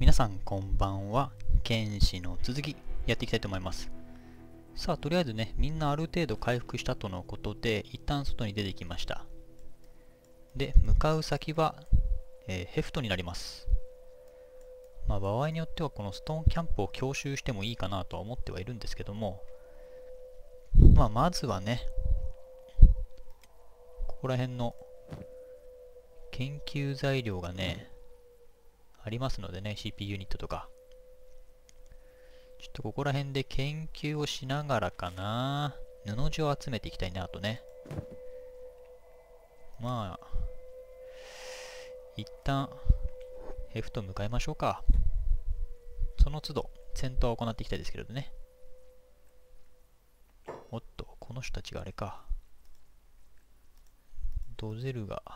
皆さんこんばんは。剣士の続きやっていきたいと思います。さあ、とりあえずね、みんなある程度回復したとのことで、一旦外に出てきました。で、向かう先は、ヘフトになります。まあ、場合によってはこのストーンキャンプを強襲してもいいかなとは思ってはいるんですけども、まあ、まずはね、ここら辺の研究材料がね、ありますのでね、CPU ユニットとか。ちょっとここら辺で研究をしながらかな。布地を集めていきたいなとね。まあ、一旦、ヘフト向かいましょうか。その都度、戦闘を行っていきたいですけれどね。おっと、この人たちがあれか。ドゼルガ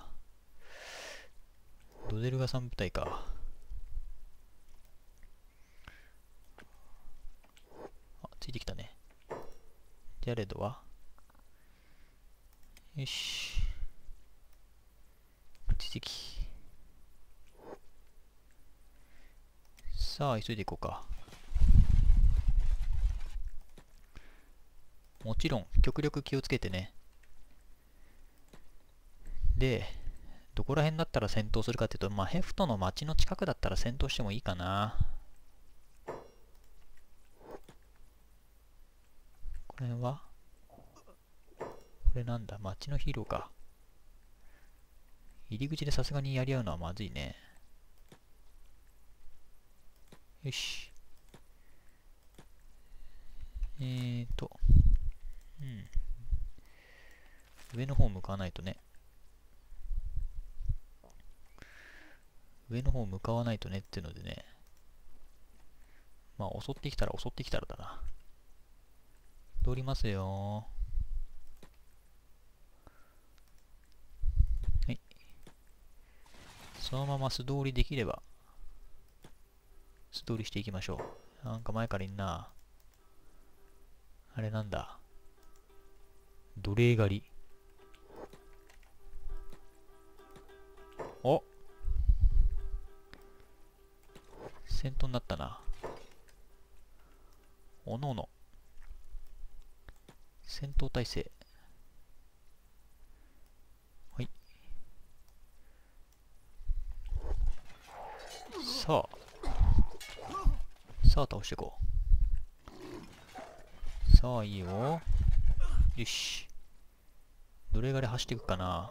3部隊か。あ、ついてきたね。ジャレドはよし。追跡。さあ、急いでいこうか。もちろん、極力気をつけてね。で、どこら辺だったら戦闘するかっていうと、まあ、ヘフトの町の近くだったら戦闘してもいいかな。これはこれなんだ、町のヒーローか。入り口でさすがにやり合うのはまずいね。よし。うん。上の方向かないとね。上の方向かわないとねっていうのでね。まあ、襲ってきたらだな。通りますよ。はい。そのまま素通りできれば、素通りしていきましょう。なんか前からいんな。あれなんだ。奴隷狩り。お、戦闘になったな。おのおの。戦闘態勢。はい。さあ倒していこう。さあ、いいよ。よし。どれぐらい走っていくかな。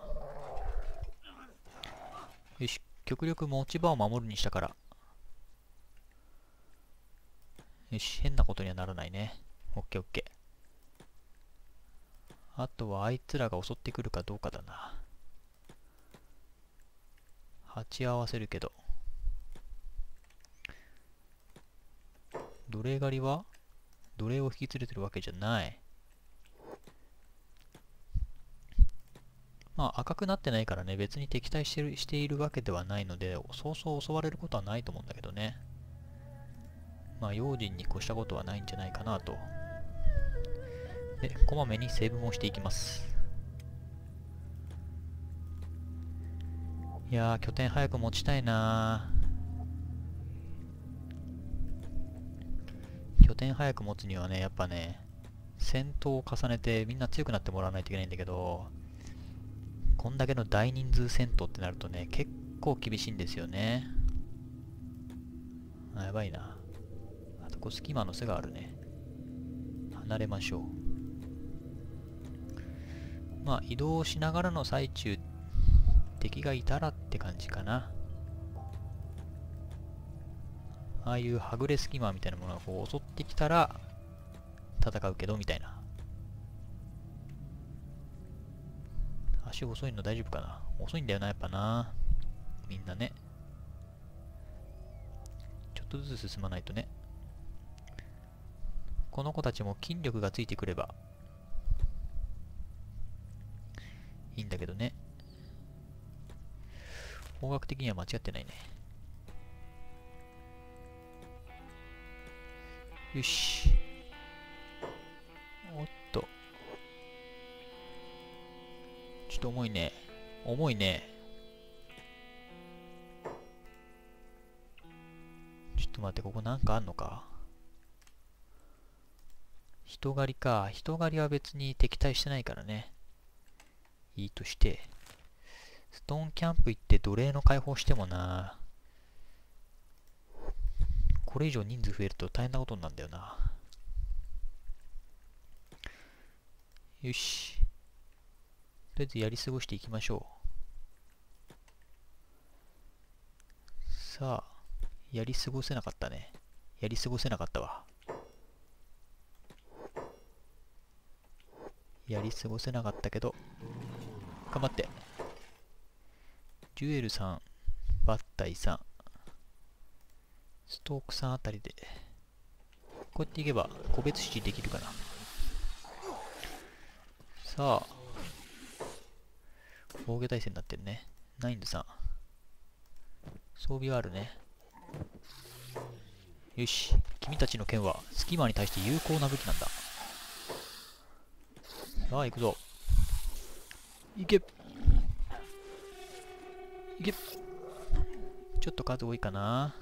よし。極力持ち場を守るにしたから。よし。変なことにはならないね。オッケーオッケー。あとはあいつらが襲ってくるかどうかだな。鉢合わせるけど。奴隷狩りは奴隷を引き連れてるわけじゃない。まあ赤くなってないからね、別に敵対しているわけではないので、そうそう襲われることはないと思うんだけどね。まあ用心に越したことはないんじゃないかなと。で、こまめにセーブもしていきます。いやー、拠点早く持ちたいなー。拠点早く持つにはね、やっぱね、戦闘を重ねてみんな強くなってもらわないといけないんだけど、こんだけの大人数戦闘ってなるとね、結構厳しいんですよね。やばいな。あとこ隙間の巣があるね。離れましょう。まあ移動しながらの最中、敵がいたらって感じかな。ああいうはぐれ隙間みたいなものがこう襲ってきたら戦うけどみたいな。足遅いの大丈夫かな。遅いんだよな、やっぱな。みんなね。ちょっとずつ進まないとね。この子たちも筋力がついてくればいいんだけどね。方角的には間違ってないね。よし。おっと。ちょっと重いね。重いね。 と待って、ここなんかあんのか？人狩りか。人狩りは別に敵対してないからね。いいとして。ストーンキャンプ行って奴隷の解放してもな。これ以上人数増えると大変なことになるんだよな。よし。とりあえずやり過ごしていきましょう。さあ、やり過ごせなかったね。やり過ごせなかったわ。やり過ごせなかったけど、頑張って。ジュエルさん、バッタイさん、ストークさんあたりで、こうやっていけば個別指示できるかな。さあ、防御体制になってるね。ナインドさん。装備はあるね。よし。君たちの剣はスキマーに対して有効な武器なんだ。さあ、行くぞ。いけ。いけ。ちょっと数多いかな。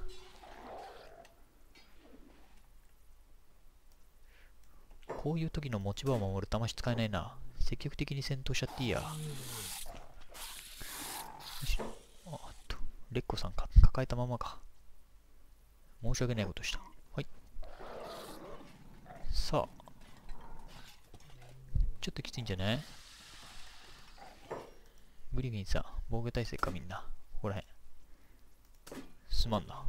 こういう時の持ち場を守る魂使えないな。積極的に戦闘しちゃっていいや。よし。レッコさんか抱えたままか。申し訳ないことした。はい。さあ。ちょっときついんじゃない？グリフィンさん、防御体制かみんな。ここらへん。すまんな。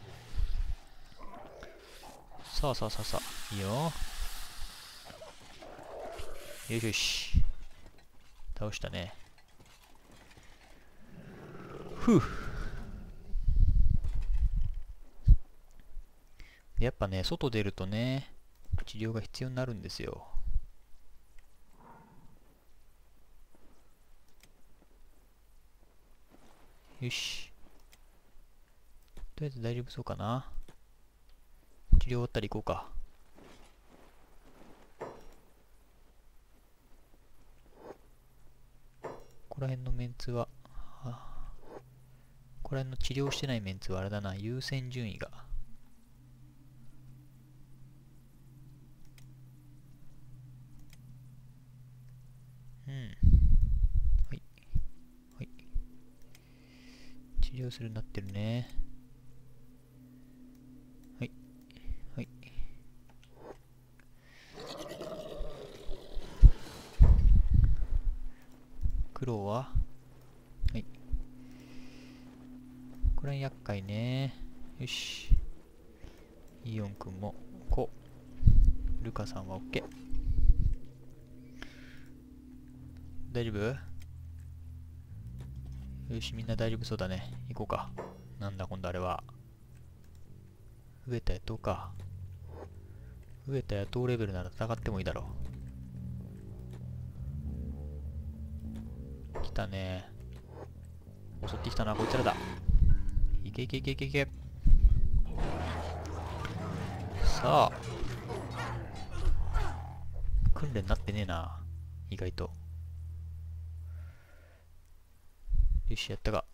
さあさあさあさあ。いいよ。よしよし。倒したね。ふう。やっぱね、外出るとね、治療が必要になるんですよ。よし。とりあえず大丈夫そうかな。治療終わったら行こうか。ここら辺のメンツは、ここら辺の治療してないメンツはあれだな、優先順位が。うん。はい。はい。治療するようになってるね。はい。はい。黒ははい。これ厄介ね。よし。イオンくんも、こう。ルカさんは OK。大丈夫？よし、みんな大丈夫そうだね。行こうか。なんだ今度あれは。飢えた野党か。飢えた野党レベルなら戦ってもいいだろう。来たね。襲ってきたのはこいつらだ。いけいけいけいけいけ。さあ。訓練になってねえな。意外と。よし、やったか。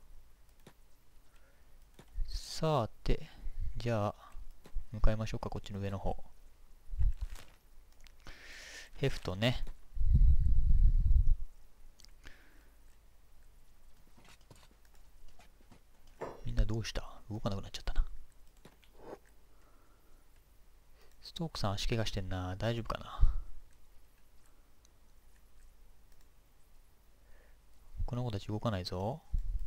さて、じゃあ、向かいましょうか、こっちの上の方。ヘフトね。みんなどうした？動かなくなっちゃったな。ストークさん足怪我してんな。大丈夫かな？この子たち動かないぞ。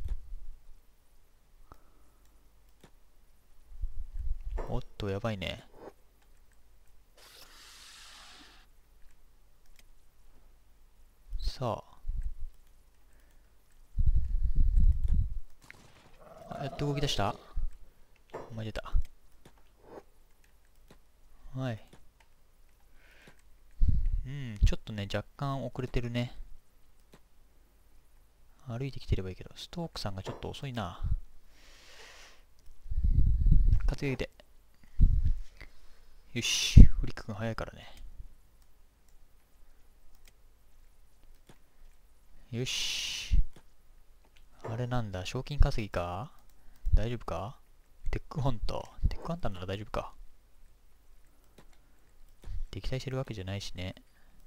おっと、やばいね。さあ。やっと動き出した？間違えた。はい。うん、ちょっとね、若干遅れてるね。歩いてきてればいいけど、ストークさんがちょっと遅いな。担いで。よし、フリック君早いからね。よし。あれなんだ、賞金稼ぎか？大丈夫か？ テックハンター。テックハンターなら大丈夫か。敵対してるわけじゃないしね。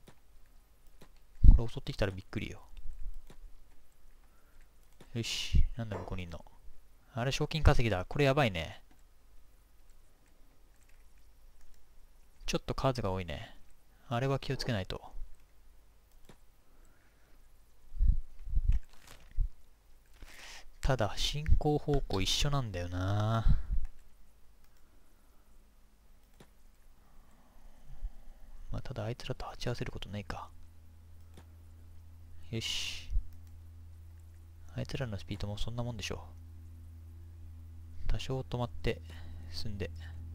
これ襲ってきたらびっくりよ。よし。なんだ向こうにいんの。あれ、賞金稼ぎだ。これやばいね。ちょっと数が多いね。あれは気をつけないと。ただ、進行方向一緒なんだよな。まあ、ただあいつらと鉢合わせることないか。よし。あいつらのスピードもそんなもんでしょう。多少止まって進んで。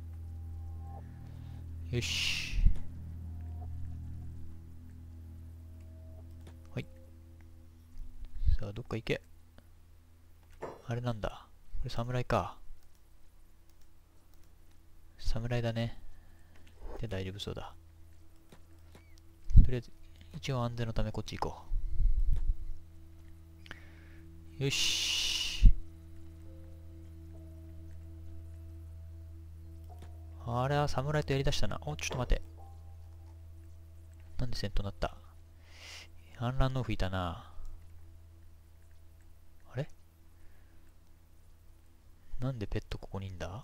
よし。はい。さあ、どっか行け。あれなんだ。これ侍か。侍だね。で、大丈夫そうだ。とりあえず、一応安全のためこっち行こう。よし。あれは侍とやりだしたな。お、ちょっと待て。なんで戦闘になった？反乱の吹いたな。あれなんでペットここにいんだ？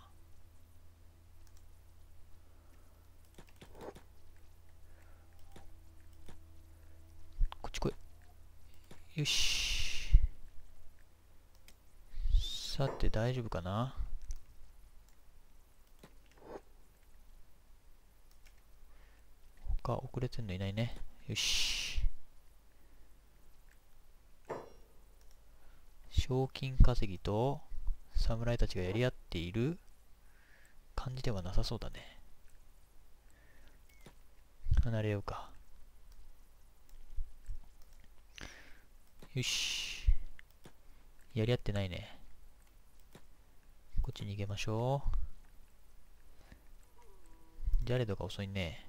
こっち来い。よし。さて、大丈夫かな？他遅れてんのいないね。よし。賞金稼ぎと侍たちがやり合っている感じではなさそうだね。離れようか。よし。やり合ってないね。こっちに逃げましょう。ジャレドが遅いね。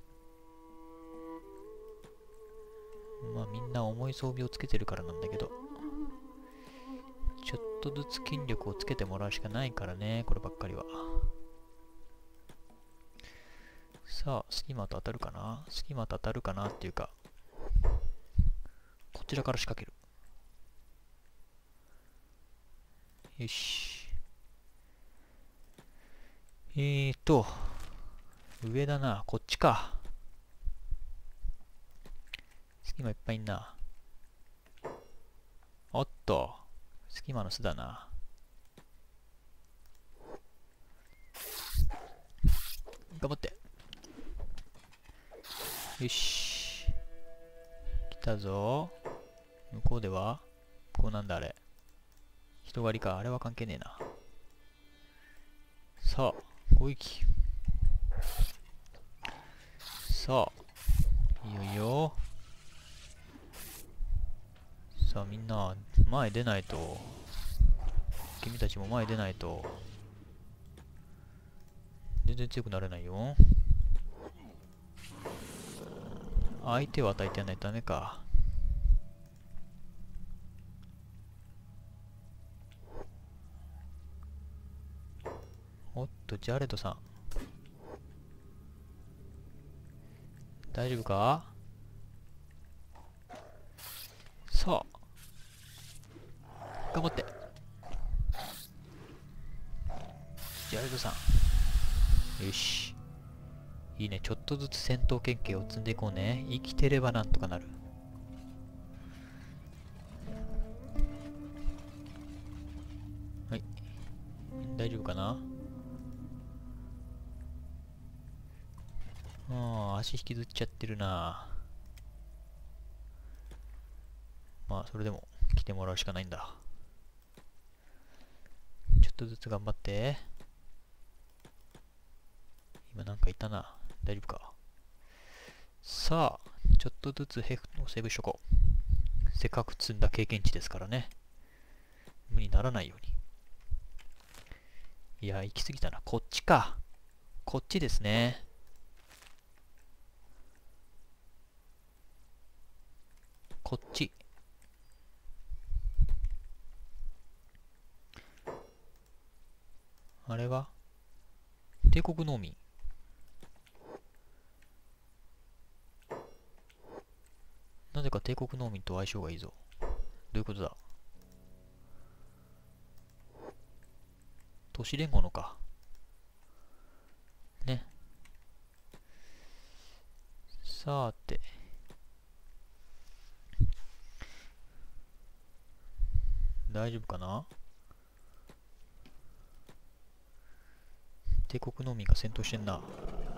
まあみんな重い装備をつけてるからなんだけど。ちょっとずつ筋力をつけてもらうしかないからね、こればっかりは。さあ、隙間と当たるかな？隙間と当たるかなっていうか、こちらから仕掛ける。よし。上だな。こっちか。隙間いっぱいいんな。おっと。隙間の巣だな。頑張って。よし。来たぞ。向こうではこうなんだあれ。人狩りか。あれは関係ねえな。さあ、攻撃。さあ、いいよいいよ。さあみんな、前出ないと。君たちも前出ないと。全然強くなれないよ。相手を与えてやらないとダメか。おっと、ジャレドさん。大丈夫か？さあ。頑張って。ジャレドさん。よし。いいね。ちょっとずつ戦闘経験を積んでいこうね。生きてればなんとかなる。はい。大丈夫かな？足引きずっちゃってるな。まあ、それでも来てもらうしかないんだ。ちょっとずつ頑張って。今なんかいたな。大丈夫か？さあ、ちょっとずつヘフをセーブしとこう。せっかく積んだ経験値ですからね。無にならないように。いや、行き過ぎたな。こっちか。こっちですね。こっち。 あれは帝国農民。なぜか帝国農民と相性がいいぞ。どういうことだ。都市連合のか。ね。さて。大丈夫かな。帝国農民が戦闘してんな。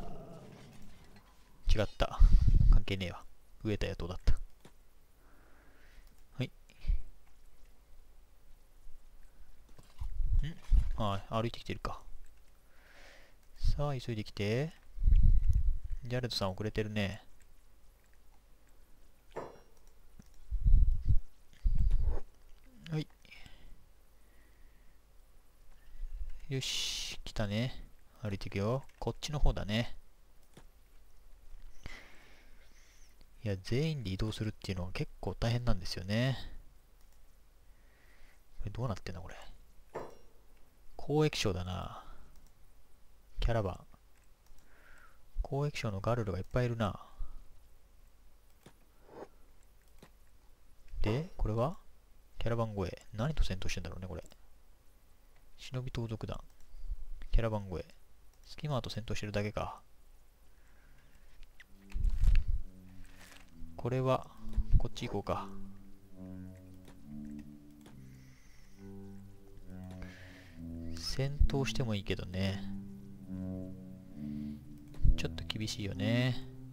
違った。関係ねえわ。飢えた野党だった。はい。ああ、歩いてきてるか。さあ、急いできて。ジャレットさん遅れてるね。はい。よし、来たね。歩いていくよ。こっちの方だね。いや、全員で移動するっていうのは結構大変なんですよね。これどうなってんだ、これ。交易商だな。キャラバン。交易商のガルルがいっぱいいるな。で、これはキャラバン越え。何と戦闘してんだろうね、これ。忍び盗賊団。キャラバン越え。スキマーと戦闘してるだけか。これは、こっち行こうか。戦闘してもいいけどね。ちょっと厳しいよね。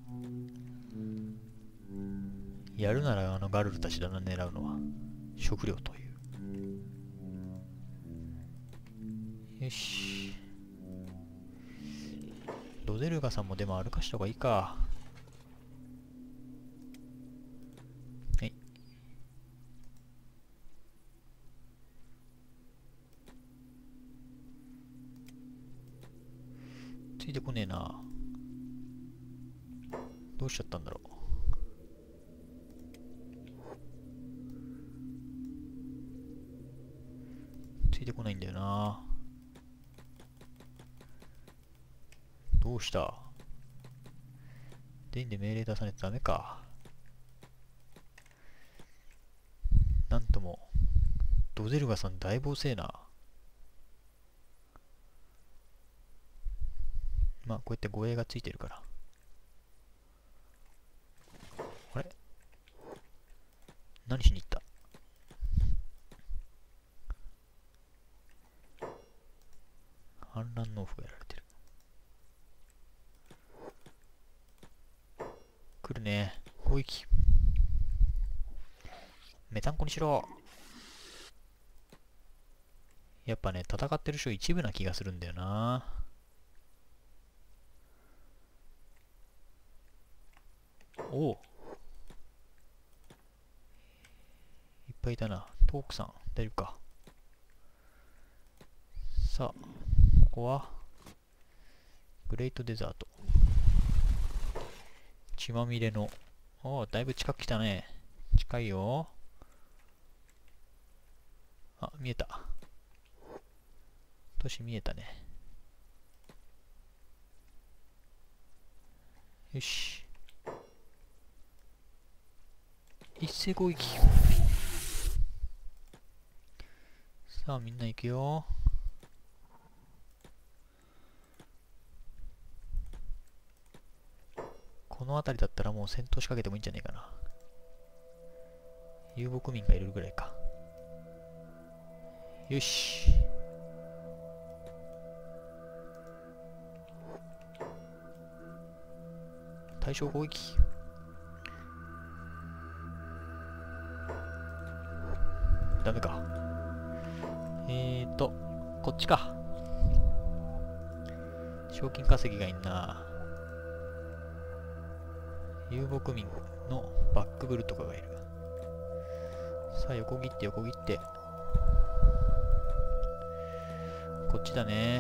やるならあのガルルたちだな、狙うのは。食料という。よし。ロゼルガさんもでも歩かした方がいいか。はい。ついてこねえな。どうしちゃったんだろう。ついてこないんだよな。どうした。全員で命令出さないとダメか。なんとも、ドゼルガさんだいぶ遅えな。まあ、こうやって護衛がついてるから。あれ何しに行った。反乱農夫がやられてる。来るね。攻撃。メタンコにしろ。やっぱね、戦ってる人一部な気がするんだよな。おう。いっぱいいたな。トークさん、大丈夫か。さあ、ここは、グレートデザート。血まみれの。おお、だいぶ近く来たね。近いよ。あ、見えた。都市見えたね。よし。一斉攻撃。さあ、みんな行くよ。この辺りだったらもう戦闘仕掛けてもいいんじゃねえかな。遊牧民がいるぐらいか。よし。対象攻撃。ダメか。こっちか。賞金稼ぎがいいな。遊牧民のバックブルとかがいる。さあ、横切って横切って。こっちだね。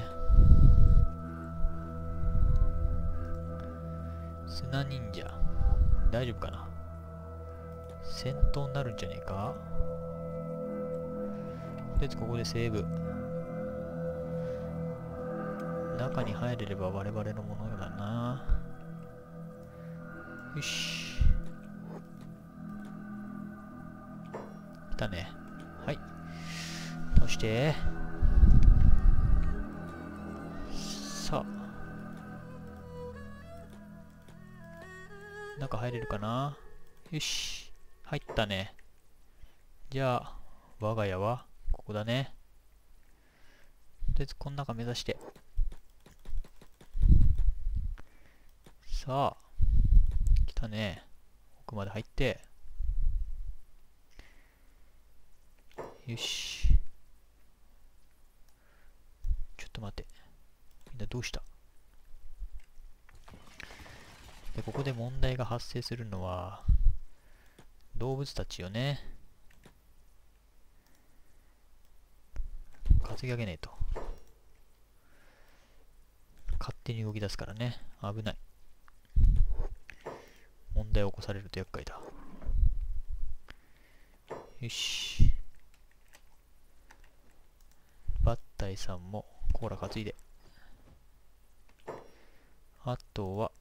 砂忍者。大丈夫かな。戦闘になるんじゃねえか。とりあえずここでセーブ。 中に入れれば我々のものだな。よし。来たね。はい。倒して。さあ。中入れるかな。よし。入ったね。じゃあ、我が家はここだね。とりあえずこの中目指して。さあ、来たね。奥まで入って。よし。ちょっと待って。みんなどうした？で、ここで問題が発生するのは、動物たちよね。担ぎ上げねえと。勝手に動き出すからね。危ない。問題を起こされると厄介だ。よし。バッタイさんもコーラ担いで。あとは、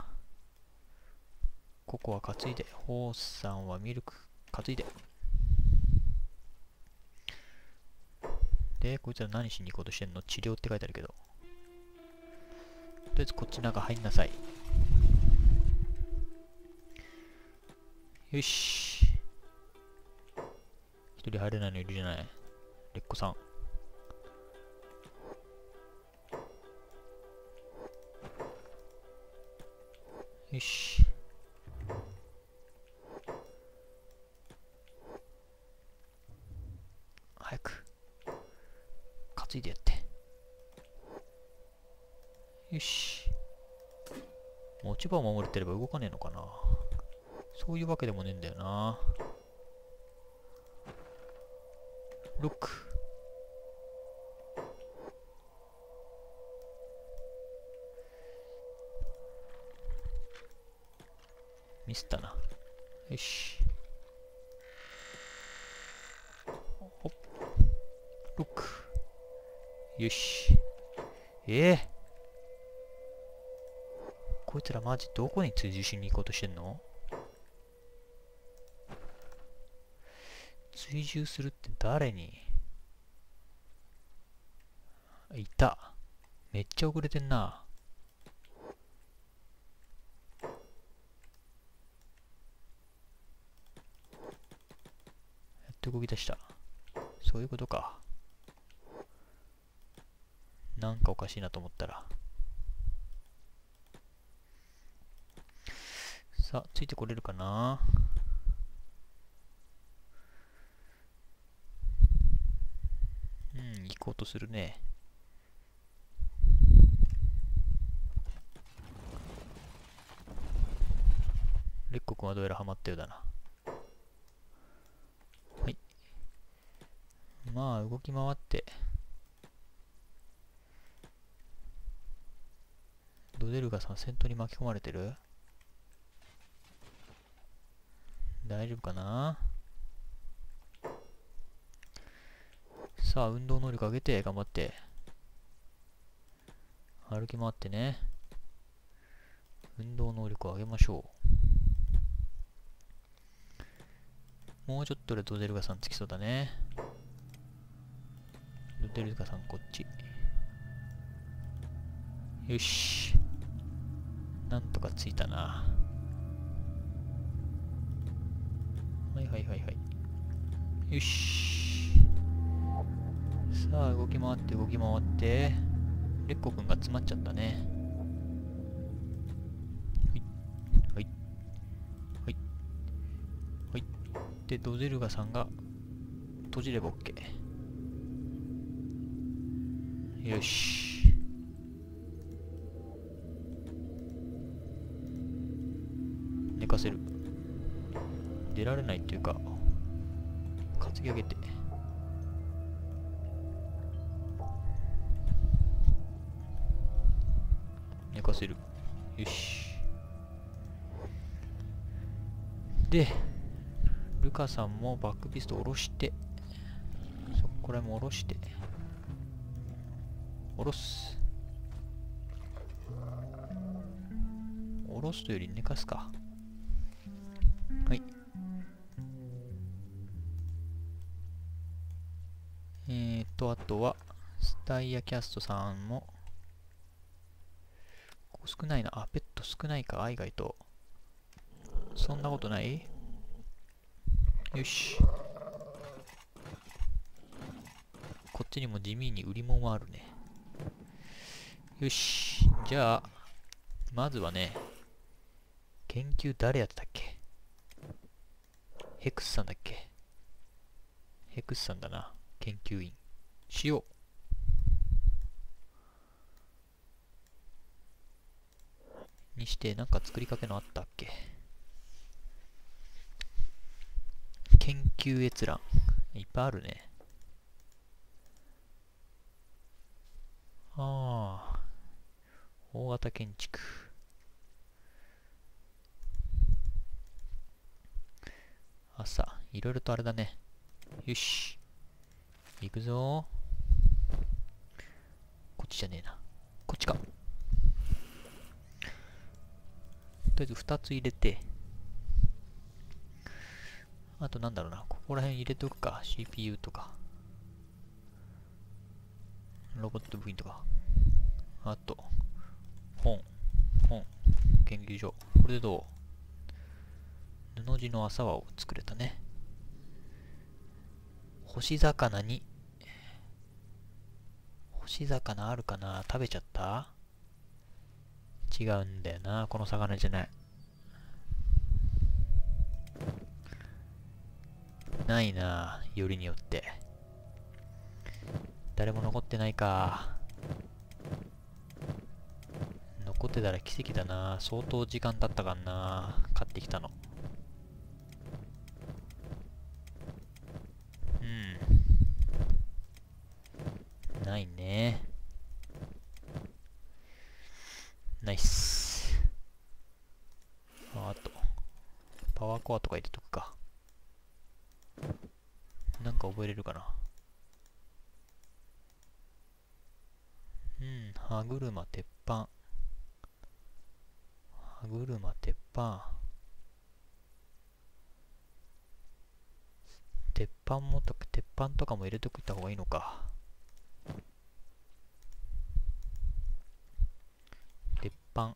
ココア担いで。ホースさんはミルク担いで。で、こいつら何しに行こうとしてんの？治療って書いてあるけど。とりあえずこっち中入んなさい。よし。一人入れないのいるじゃない。レッコさん。よし。早く。担いでやって。よし。持ち場を守れてれば動かねえのかな。そういうわけでもねえんだよな。ロック。ミスったな。よし。ほっ。ロック。よし。こいつらマジどこに追従しに行こうとしてんの？追従するって誰に？いた。めっちゃ遅れてんな。やっと動き出した。そういうことか。なんかおかしいなと思ったら。さあ、ついてこれるかな？行こうとするね。レッコ君はどうやらハマったようだな。はい。まあ、動き回って。ドデルガさん、戦闘に巻き込まれてる？大丈夫かな？さあ、運動能力上げて、頑張って。歩き回ってね。運動能力を上げましょう。もうちょっとでドデルガさんつきそうだね。ドデルガさんこっち。よし。なんとかついたな。はいはいはいはい。よし。さあ、動き回って動き回って。レッコくんが詰まっちゃったね。はい。はい。はい。はい。で、ドデルガさんが閉じれば OK。よし。寝かせる。出られないっていうか、担ぎ上げて。寝かせる。よし。で、ルカさんもバックピスト下ろして、これも下ろして、下ろす。 おろすとより寝かすか。はい。あとは、スタイヤキャストさんも、少ないな。あ、ペット少ないか、意外と。そんなことない？よし。こっちにも地味に売り物あるね。よし。じゃあ、まずはね、研究誰やってたっけ？ヘクスさんだっけ？ヘクスさんだな。研究員。しよう。にして、なんか作りかけのあったっけ？研究閲覧。いっぱいあるね。ああ、大型建築。朝、いろいろとあれだね。よし。行くぞ。こっちじゃねえな。こっちか。とりあえず2つ入れて、あとなんだろうな。ここら辺入れておくか。CPU とか。ロボット部品とか。あと、本。研究所。これでどう？布地の朝輪を作れたね。干し魚に、干し魚あるかな？食べちゃった？違うんだよな。この魚じゃない。ないな。よりによって。誰も残ってないか。残ってたら奇跡だな。相当時間経ったかんな。買ってきたの。ないね。ナイス。あと、パワーコアとか入れとくか。なんか覚えれるかな。歯車、鉄板。歯車、鉄板。鉄板とかも入れとくった方がいいのか。鉄板。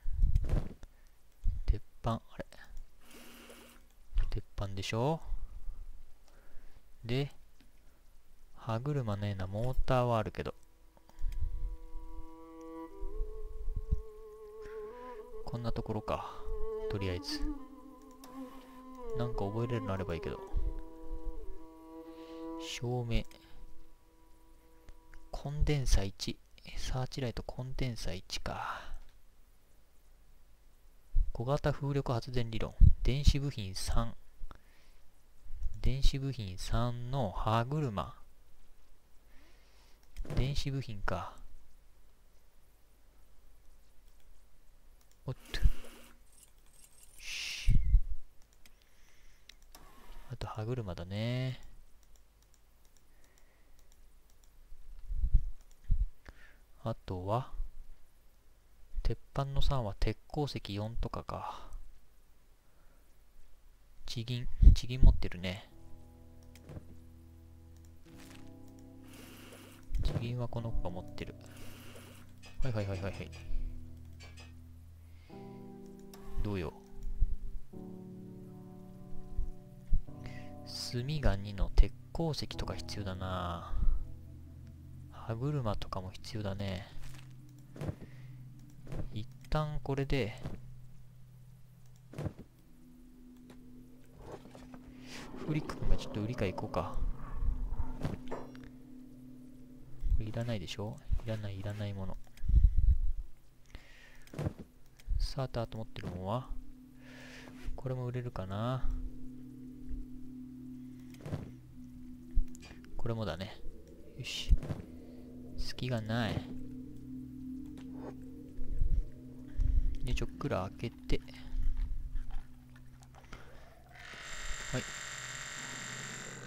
あれ。鉄板でしょ？で、歯車のようなモーターはあるけど。こんなところか。とりあえず。なんか覚えれるのあればいいけど。照明。コンデンサ1。サーチライトコンデンサ1か。小型風力発電理論。電子部品3。電子部品3の歯車。電子部品か。おっと。あと歯車だね。あとは、鉄板の3は鉄鉱石4とかか。地銀持ってるね。地銀はこの子が持ってる。はい。どうよ。炭が2の鉄鉱石とか必要だな。歯車とかも必要だね。一旦これで、フリック君がちょっと売り買い行こうか。これいらないでしょ？いらないもの。さあ、あと持ってるものはこれも売れるかな。これもだね。よし。隙がない。で、ちょっくら開けて。はい。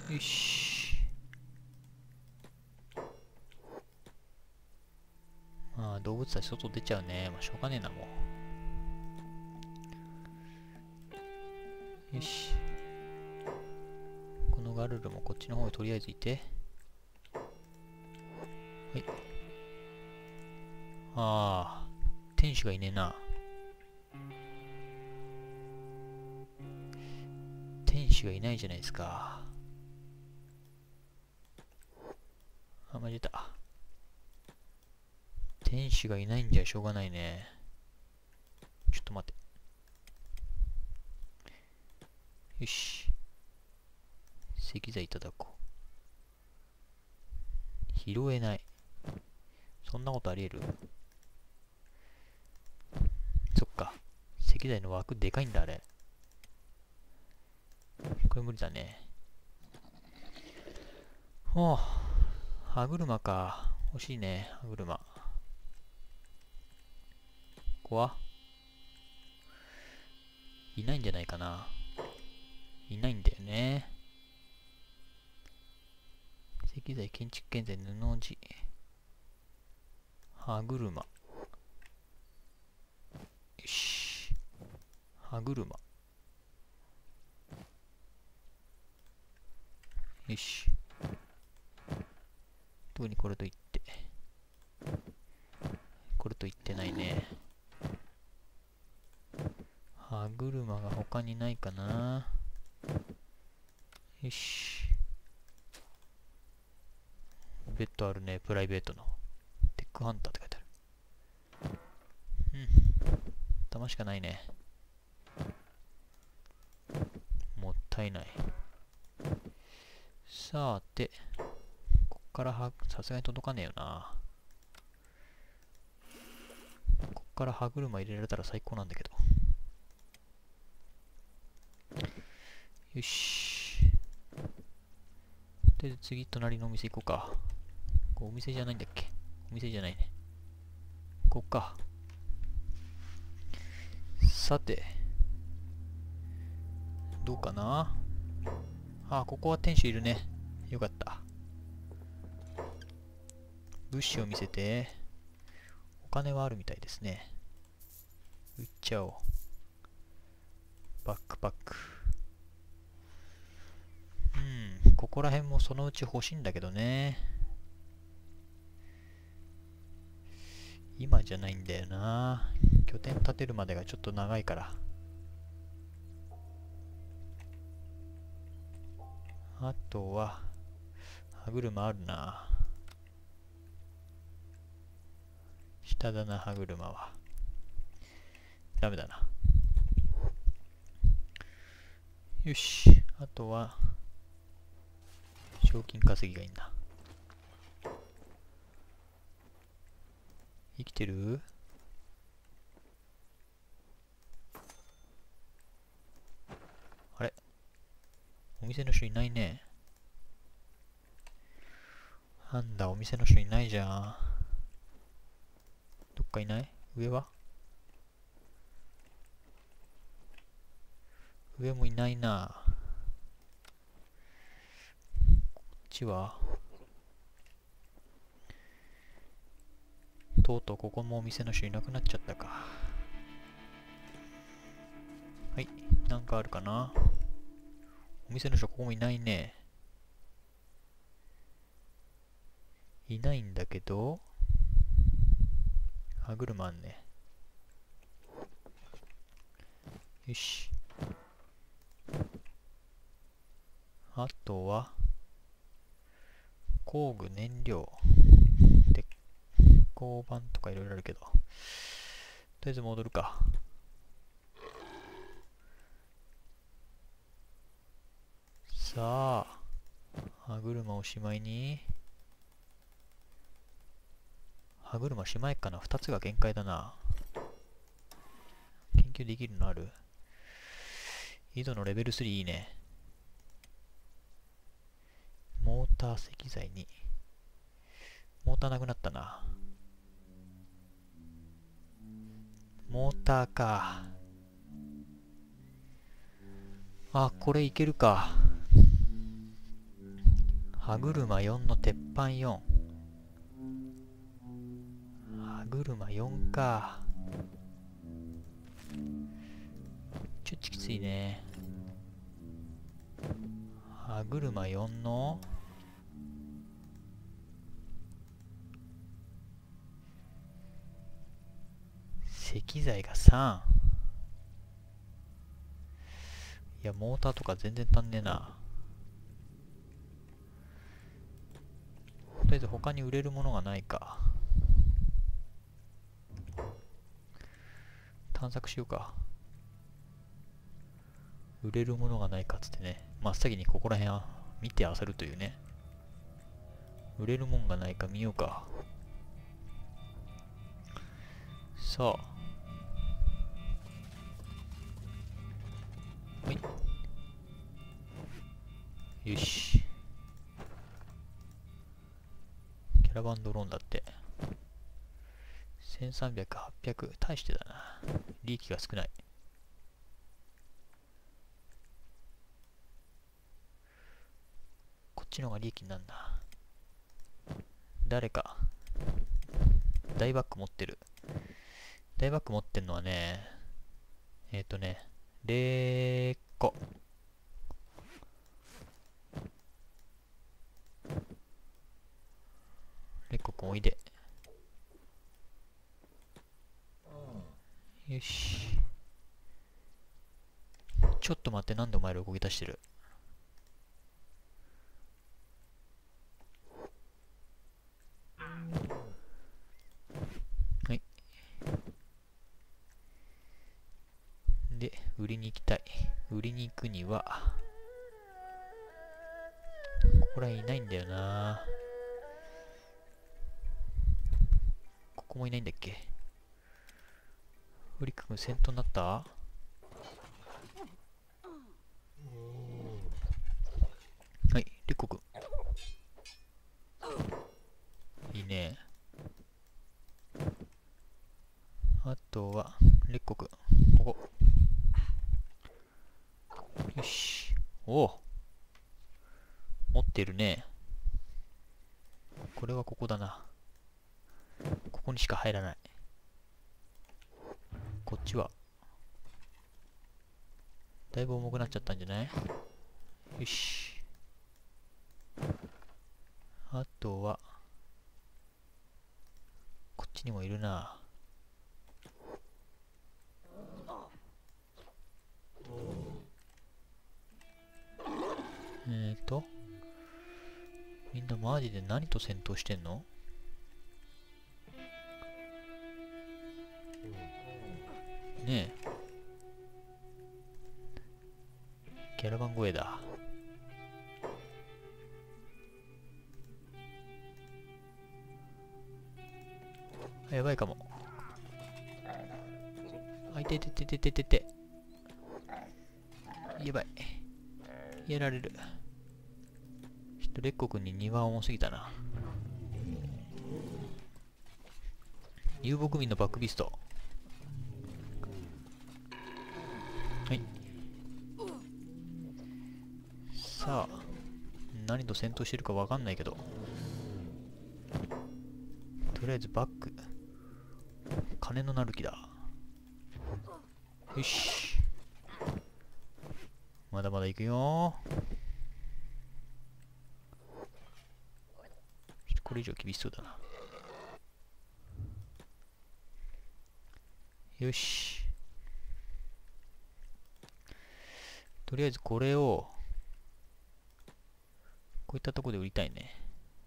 よし。 動物たち外出ちゃうね。まあ、しょうがねえな、もう。よし。このガルルもこっちの方にとりあえずいて。はい。ああ、天使がいねえな。天使がいないじゃないですか。あ、間違えた。天使がいないんじゃしょうがないね。ちょっと待って。よし。石材いただこう。拾えない。そんなことあり得る？そっか。石材の枠でかいんだ、あれ。これ無理だね。おう。歯車か。欲しいね、歯車。ここはいないんじゃないかな。いないんだよね。石材、建築建材、布地。歯車。よし。歯車。よし。特にこれといって。これと言ってないね。歯車が他にないかな。よし。ベッドあるね、プライベートの。テックハンターって書いてある。うん。頭しかないね。もったいない。さて、こっからさすがに届かねえよな。こっから歯車入れられたら最高なんだけど。よし。とりあえず次、隣のお店行こうか。お店じゃないんだっけ？お店じゃないね。こっか。さて。どうかな？あ、ここは店主いるね。よかった。物資を見せて。お金はあるみたいですね。売っちゃおう。バックパック。ここら辺もそのうち欲しいんだけどね。今じゃないんだよな。拠点建てるまでがちょっと長いから。あとは、歯車あるな。下だな、歯車は。ダメだな。よし。あとは、賞金稼ぎがいいな。生きてる？あれ？お店の人いないね。なんだ、お店の人いないじゃん。どっかいない？上は？上もいないな。こっちは？とうとうここもお店の人いなくなっちゃったか。はい。なんかあるかな？お店の人ここもいないね。いないんだけど、歯車あんね。よし。あとは、工具、燃料、鉄鋼板とかいろいろあるけど、とりあえず戻るか。さあ、歯車おしまいに。歯車しまいかな。2つが限界だな。研究できるのある？井戸のレベル3いいね。モーター石材に。モーターなくなったな。モーターか。あ、これいけるか。歯車4の鉄板4。歯車4か。ちょっときついね。歯車4の石材が3。いや、モーターとか全然足んねえな。とりあえず他に売れるものがないか。探索しようか。売れるものがないかっつってね。真っ先にここら辺は見て漁るというね。売れるもんがないか見ようか。さあ。はい。よし。キャラバンドローンだって。1300、800。大してだな。利益が少ない。こっちの方が利益になるな。誰か。大バッグ持ってる。大バッグ持ってんのはね、レーコ。レッコくんおいで。よし。ちょっと待って、なんでお前ら動き出してる？はい。で、売りに行きたい。売りに行くには、ここらいないんだよな。ここもいないんだっけ？フリック君先頭になった？はい、リッコ君。いいね。あとは、レッコ君。ここ。よし。おお。持ってるね。これはここだな。ここにしか入らない。こっちは。だいぶ重くなっちゃったんじゃない？よし。あとは、こっちにもいるな。みんなマジで何と戦闘してんの？ねえ。キャラバン越えだ。やばいかも。あ、いててててててて。やばい。やられる。ちょっとレッコ君に庭重すぎたな。遊牧民のバックビスト。はい。さあ、何と戦闘してるかわかんないけど。とりあえずバック。金のなる木だ。よし。まだまだ行くよ。これ以上厳しそうだな。よし。とりあえずこれを、こういったところで売りたいね。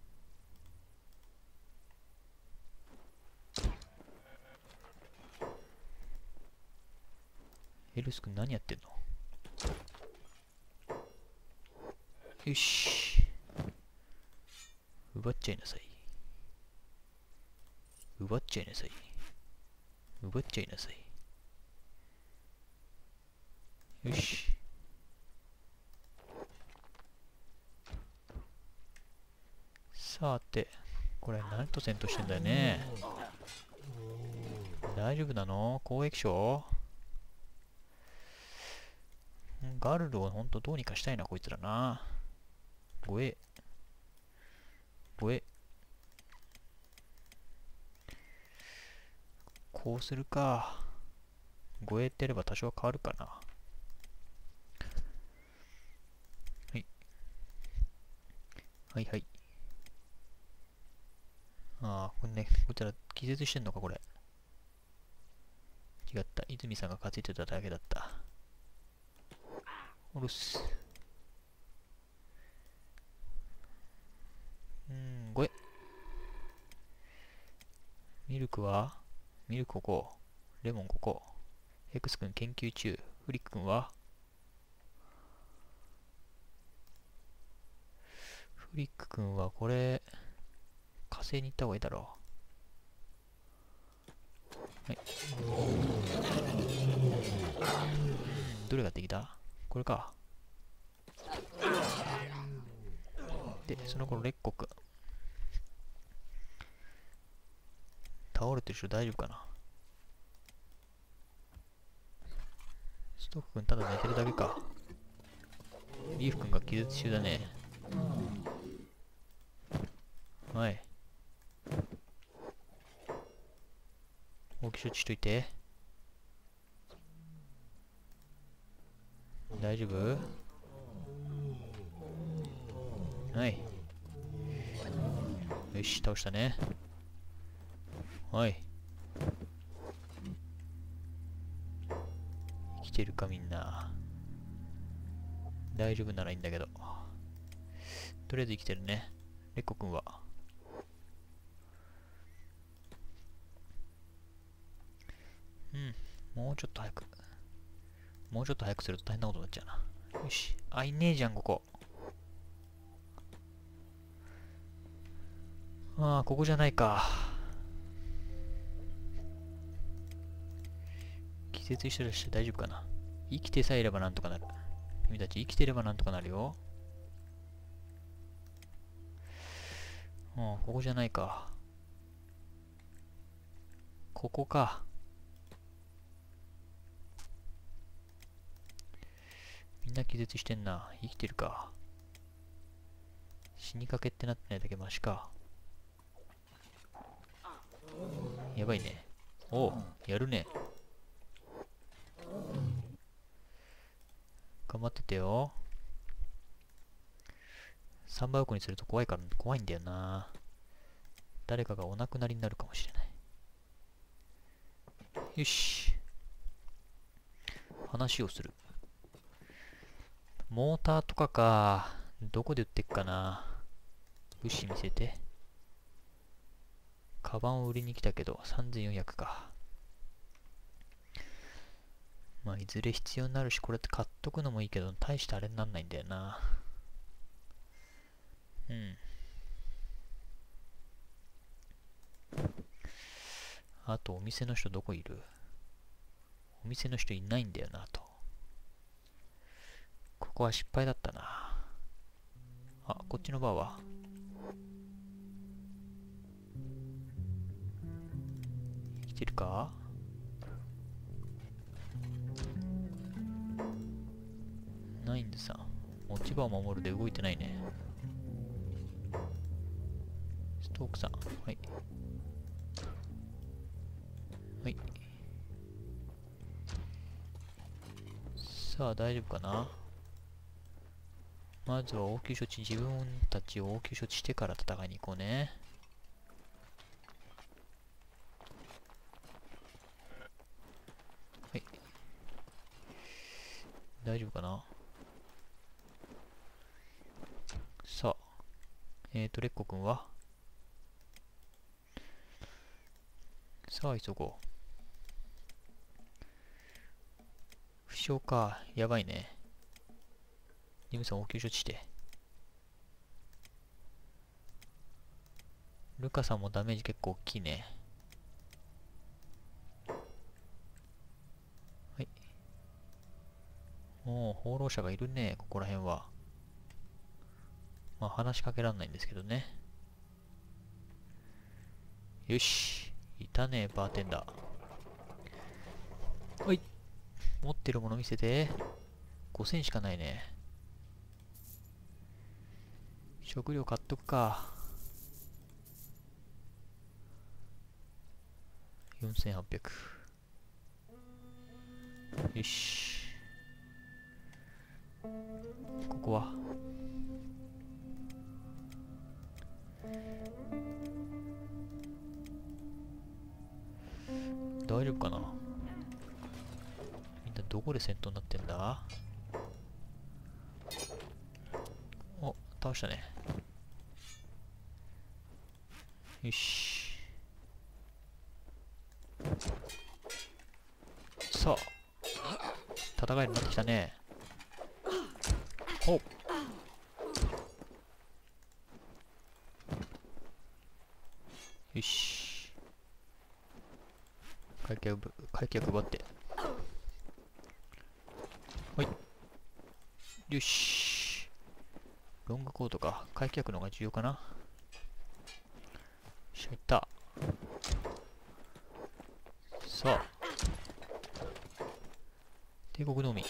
エルス君何やってんの？よし。奪っちゃいなさい。奪っちゃいなさい。奪っちゃいなさい。よし。さて、これ何と戦闘してんだよね。大丈夫なの？交易商？ガルルをほんとどうにかしたいな、こいつらな。ごえ。ごえ。 こうするか。護衛ってやれば多少は変わるかな。はい。はいはい。ああ、これね、こちら気絶してんのか、これ。違った。泉さんが担いでただけだった。おろす。ごえ。ミルクはミルクここ。レモンここ。ヘクス君研究中。フリック君はフリック君はこれ、火星に行った方がいいだろう。はい。どれができた？これか。で、その頃レッコ君。倒れてる人大丈夫かな？ストック君ただ寝てるだけか。リーフ君が気絶中だね。はい。大きい処置しといて。大丈夫？はい。よし、倒したね。はい。生きてるかみんな。大丈夫ならいいんだけど。とりあえず生きてるね。レッコ君は。もうちょっと早く。もうちょっと早くすると大変なことになっちゃうな。よし。あ、いねえじゃん、ここ。ああ、ここじゃないか。気絶してるし大丈夫かな。生きてさえいればなんとかなる。君たち生きてればなんとかなるよ。ここじゃないか。ここか。みんな気絶してんな。生きてるか。死にかけってなってないだけマシか。やばいね。おう、やるね。頑張っててよ。3倍奥にすると怖いから、怖いんだよな。誰かがお亡くなりになるかもしれない。よし。話をする。モーターとかか。どこで売ってっかな。物資見せて。カバンを売りに来たけど、3400か。まあ、いずれ必要になるし、これって買っとくのもいいけど、大してあれになんないんだよな。あと、お店の人どこいる？お店の人いないんだよな、と。ここは失敗だったな。あ、こっちのバーは生きてるか？ないんでさ。持ち場を守るで動いてないね。ストークさん。はい。はい。さあ、大丈夫かな？まずは応急処置、自分たちを応急処置してから戦いに行こうね。はい。大丈夫かな？さあ、レッコ君は？さあ、急ごう。負傷か。やばいね。ニムさん応急処置して。ルカさんもダメージ結構大きいね。はい。おお、放浪者がいるね、ここら辺は。まあ、話しかけらんないんですけどね。よし。いたね、バーテンダー。はい。持ってるもの見せて。5000しかないね。食料買っとくか。 4800。よし。ここは大丈夫かな。みんなどこで戦闘になってんだ。お、倒したね。よし。さあ、戦いになってきたね。ほっ。よし。回帰役奪って。はい。よし。ロングコートか。回帰役の方が重要かな。よし、入った。さあ。帝国のみ。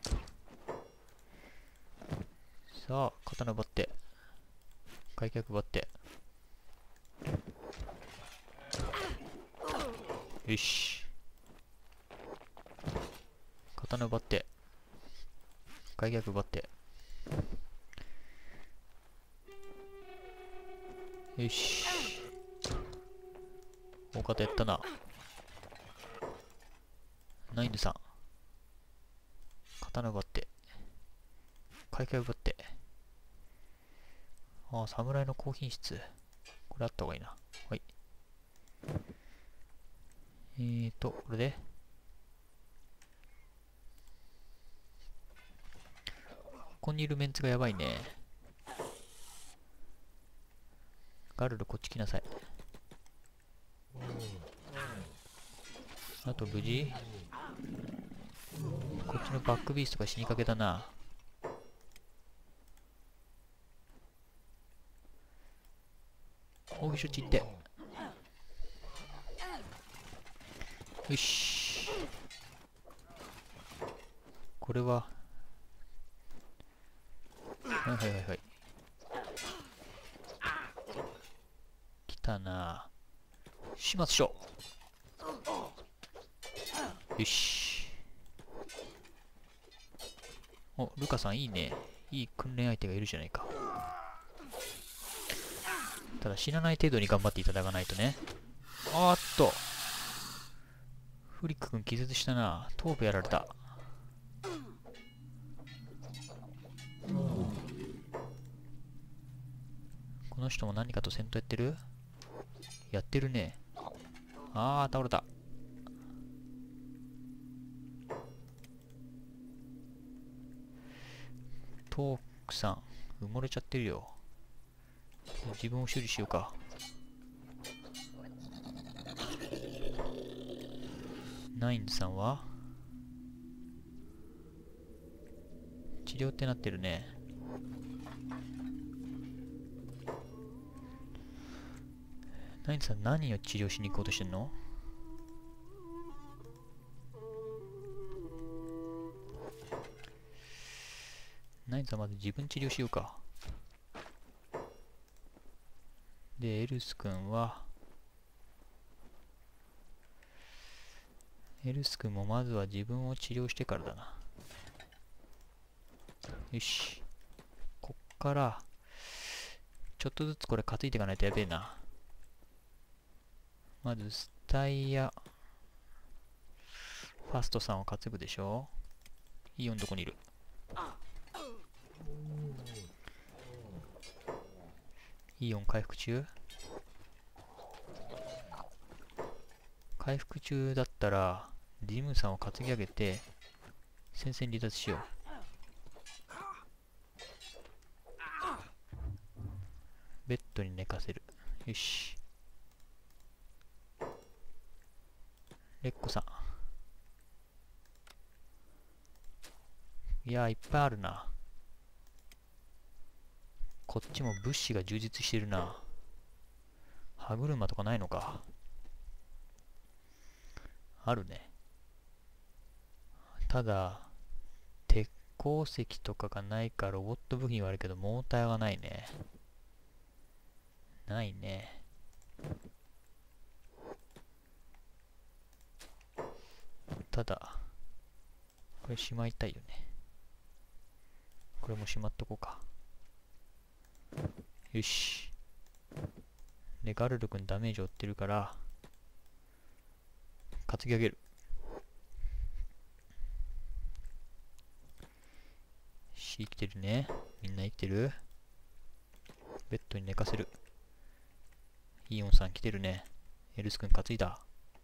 さあ、刀奪って。回帰役奪って。よし。刀奪って。回帰役奪って。よし。大方やったな。ナインドさん。刀奪って。回帰奪って。ああ、侍の高品質。これあった方がいいな。はい。これで。ここにいるメンツがやばいね。ガルルこっち来なさい。あと無事こっちのバックビーストが死にかけたな。大木処置行って。よし。これははいはいはいはい。来たな。始末書。よし。お、ルカさんいいね。いい訓練相手がいるじゃないか。ただ死なない程度に頑張っていただかないとね。あーっと。フリック君気絶したな。頭部やられた。この人も何かと戦闘やってる？やってるね。あー、倒れた。トークさん、埋もれちゃってるよ。自分を修理しようか。ナインズさんは治療ってなってるね。ナインズさん何を治療しに行こうとしてんの？ナインズさんまず自分治療しようか。で、エルス君もまずは自分を治療してからだな。よし。こっから、ちょっとずつこれ担いでいかないとやべえな。まず、スタイヤ、ファストさんを担ぐでしょ。イオンどこにいる？イオン回復中？回復中だったら、ディムさんを担ぎ上げて、戦線離脱しよう。ベッドに寝かせる。よし。レッコさん。いやー、いっぱいあるな。こっちも物資が充実してるな。歯車とかないのか。あるね。ただ、鉄鉱石とかがないからロボット部品はあるけど、モーターがないね。ないね。 ただ、これしまいたいよね。これもしまっとこうか。よし。で、ガルル君ダメージを負ってるから、担ぎ上げる。生きてるね。みんな生きてる。ベッドに寝かせる。イオンさん来てるね。エルス君担いだ。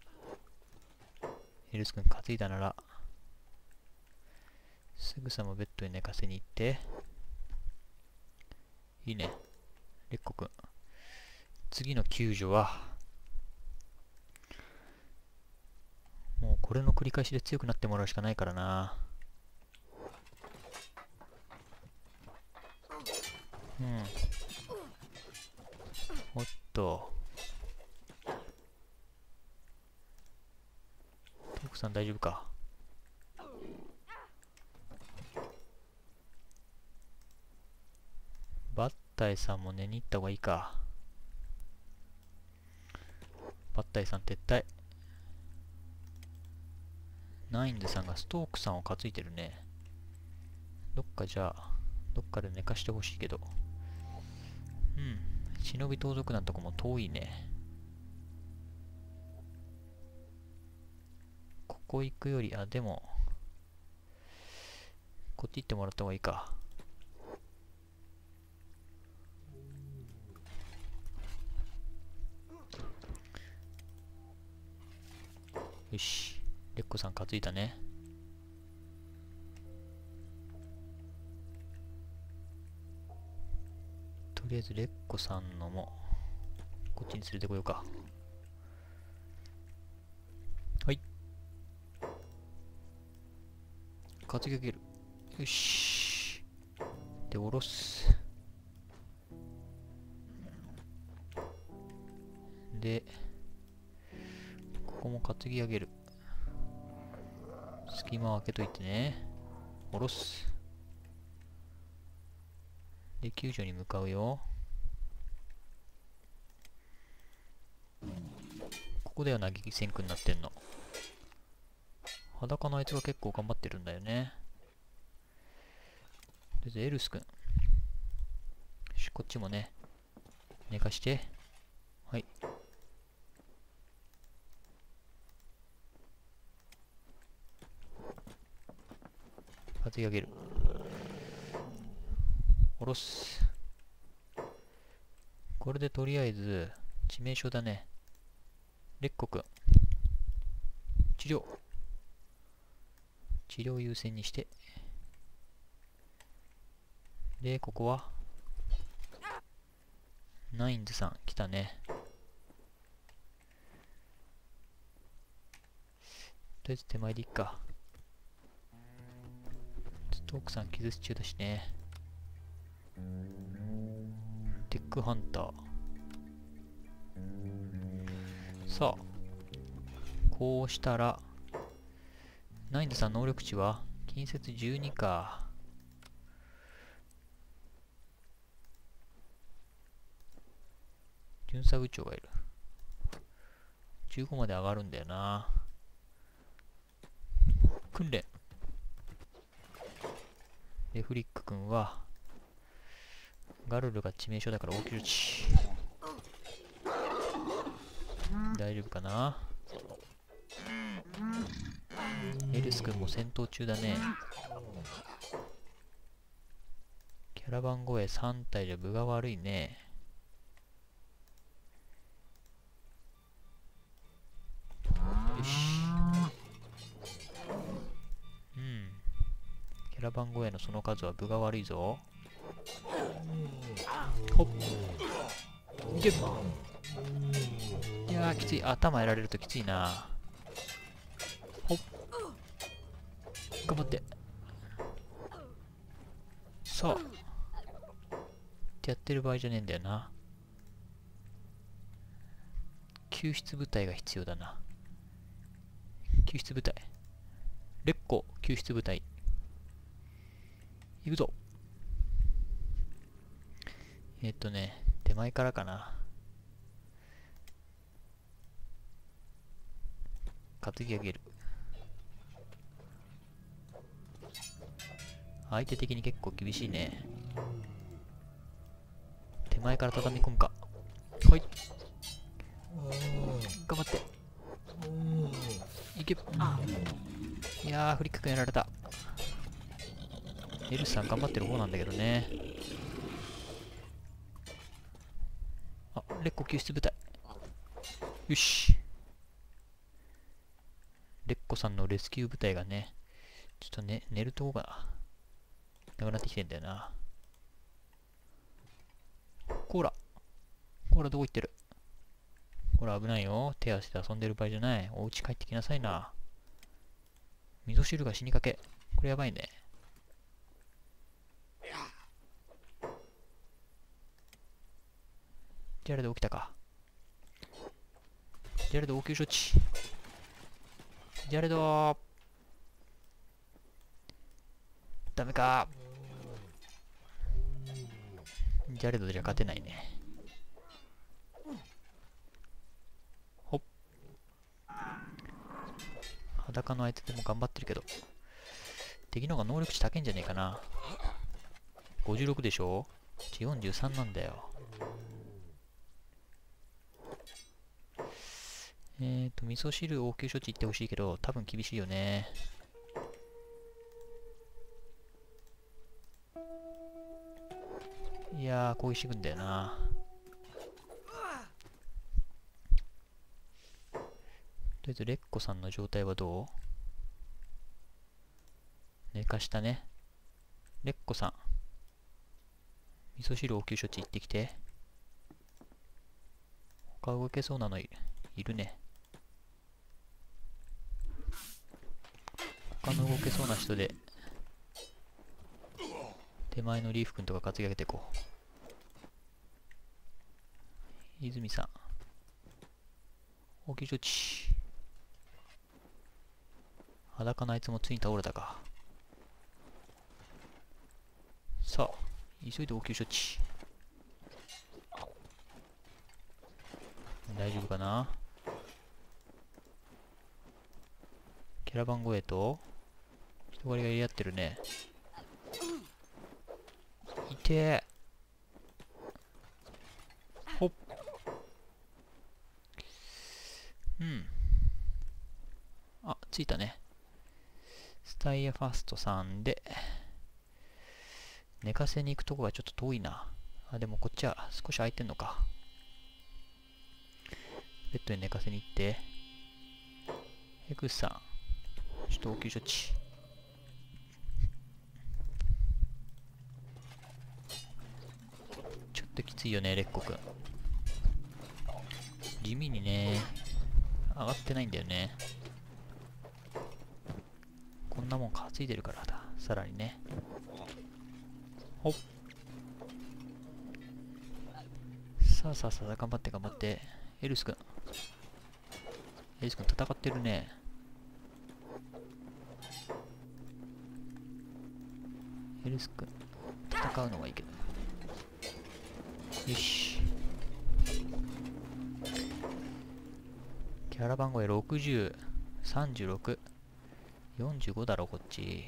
エルス君担いだなら、すぐさまベッドに寝かせに行って。いいね。レッコ君。次の救助は、もうこれの繰り返しで強くなってもらうしかないからな。うん。おっと。トークさん大丈夫か。バッタイさんも寝に行った方がいいか。バッタイさん撤退。ナインズさんがストークさんを担いでるね。どっかじゃあ、どっかで寝かしてほしいけど。うん。忍び盗賊なんとこも遠いね。ここ行くより、でも、こっち行ってもらった方がいいか。よし。レッコさん担いだね。とりあえずレッコさんのも、こっちに連れてこようか。はい。担ぎ上げる。よし。で、下ろす。で、ここも担ぎ上げる。隙間を開けといてね。下ろす。で、救助に向かうよ。ここでは嘆き戦区になってんの。裸のあいつが結構頑張ってるんだよね。で、エルス君。よし、こっちもね、寝かして。はい。担ぎ上げる。下ろす。これでとりあえず、致命傷だね。レッコ君。治療。治療優先にして。で、ここは、ナインズさん来たね。とりあえず手前でいっか。ストークさん傷中だしね。テックハンター。さあ、こうしたら、ナインズさん能力値は近接12か。巡査部長がいる。15まで上がるんだよな。訓練。で、フリック君は、ガルルが致命傷だから応急処置。大丈夫かな。エルス君も戦闘中だね。キャラバン護衛3体じゃ分が悪いね。よし。うん。キャラバン護衛のその数は分が悪いぞ。ほっ。いけ。いやー、きつい。頭やられるときついな。ほっ。頑張って。さあ。ってやってる場合じゃねえんだよな。救出部隊が必要だな。救出部隊。レッコ救出部隊。行くぞ。手前からかな。担ぎ上げる。 相手的に結構厳しいね。手前から畳み込むか。はい。頑張って。いけ。いやー、フリック君やられた。エルスさん頑張ってる方なんだけどね。あ、レッコ救出部隊。よし。レッコさんのレスキュー部隊がね、ちょっとね、寝るとこがなくなってきてんだよな。コーラ。コーラどこ行ってる？コーラ危ないよ。手足で遊んでる場合じゃない。お家帰ってきなさいな。味噌汁が死にかけ。これやばいね。ジャレド起きたか。ジャレド応急処置。ジャレドダメか。ジャレドじゃ勝てないね。ほっ。裸の相手でも頑張ってるけど、敵の方が能力値高いんじゃねえかな。56でしょ？ 43 なんだよ。味噌汁応急処置行ってほしいけど、多分厳しいよね。いやー、攻撃してくんだよな。とりあえず、レッコさんの状態はどう？寝かしたね。レッコさん。味噌汁応急処置行ってきて。他動けそうなのいるね。他の動けそうな人で、手前のリーフ君とか担ぎ上げていこう。泉さん。応急処置。裸のあいつもついに倒れたか。さあ、急いで応急処置。大丈夫かな。キャラバン護衛と人狩りがやり合ってるね。いてえ。ほっ。うん。あ、着いたね。スタイヤファストさんで、寝かせに行くとこがちょっと遠いな。あ、でもこっちは少し空いてんのか。ベッドに寝かせに行って。ヘクスさん、ちょっと応急処置。ちょっときついよね、レッコくん。地味にね、上がってないんだよね。こんなもん担いでるからだ。さらにね。ほっ。さあさあさあ、頑張って頑張って。エルスくん。エルスくん戦ってるね。エルスくん、戦うのはいいけど。よし。キャラ番号で60、36、45だろ、こっち。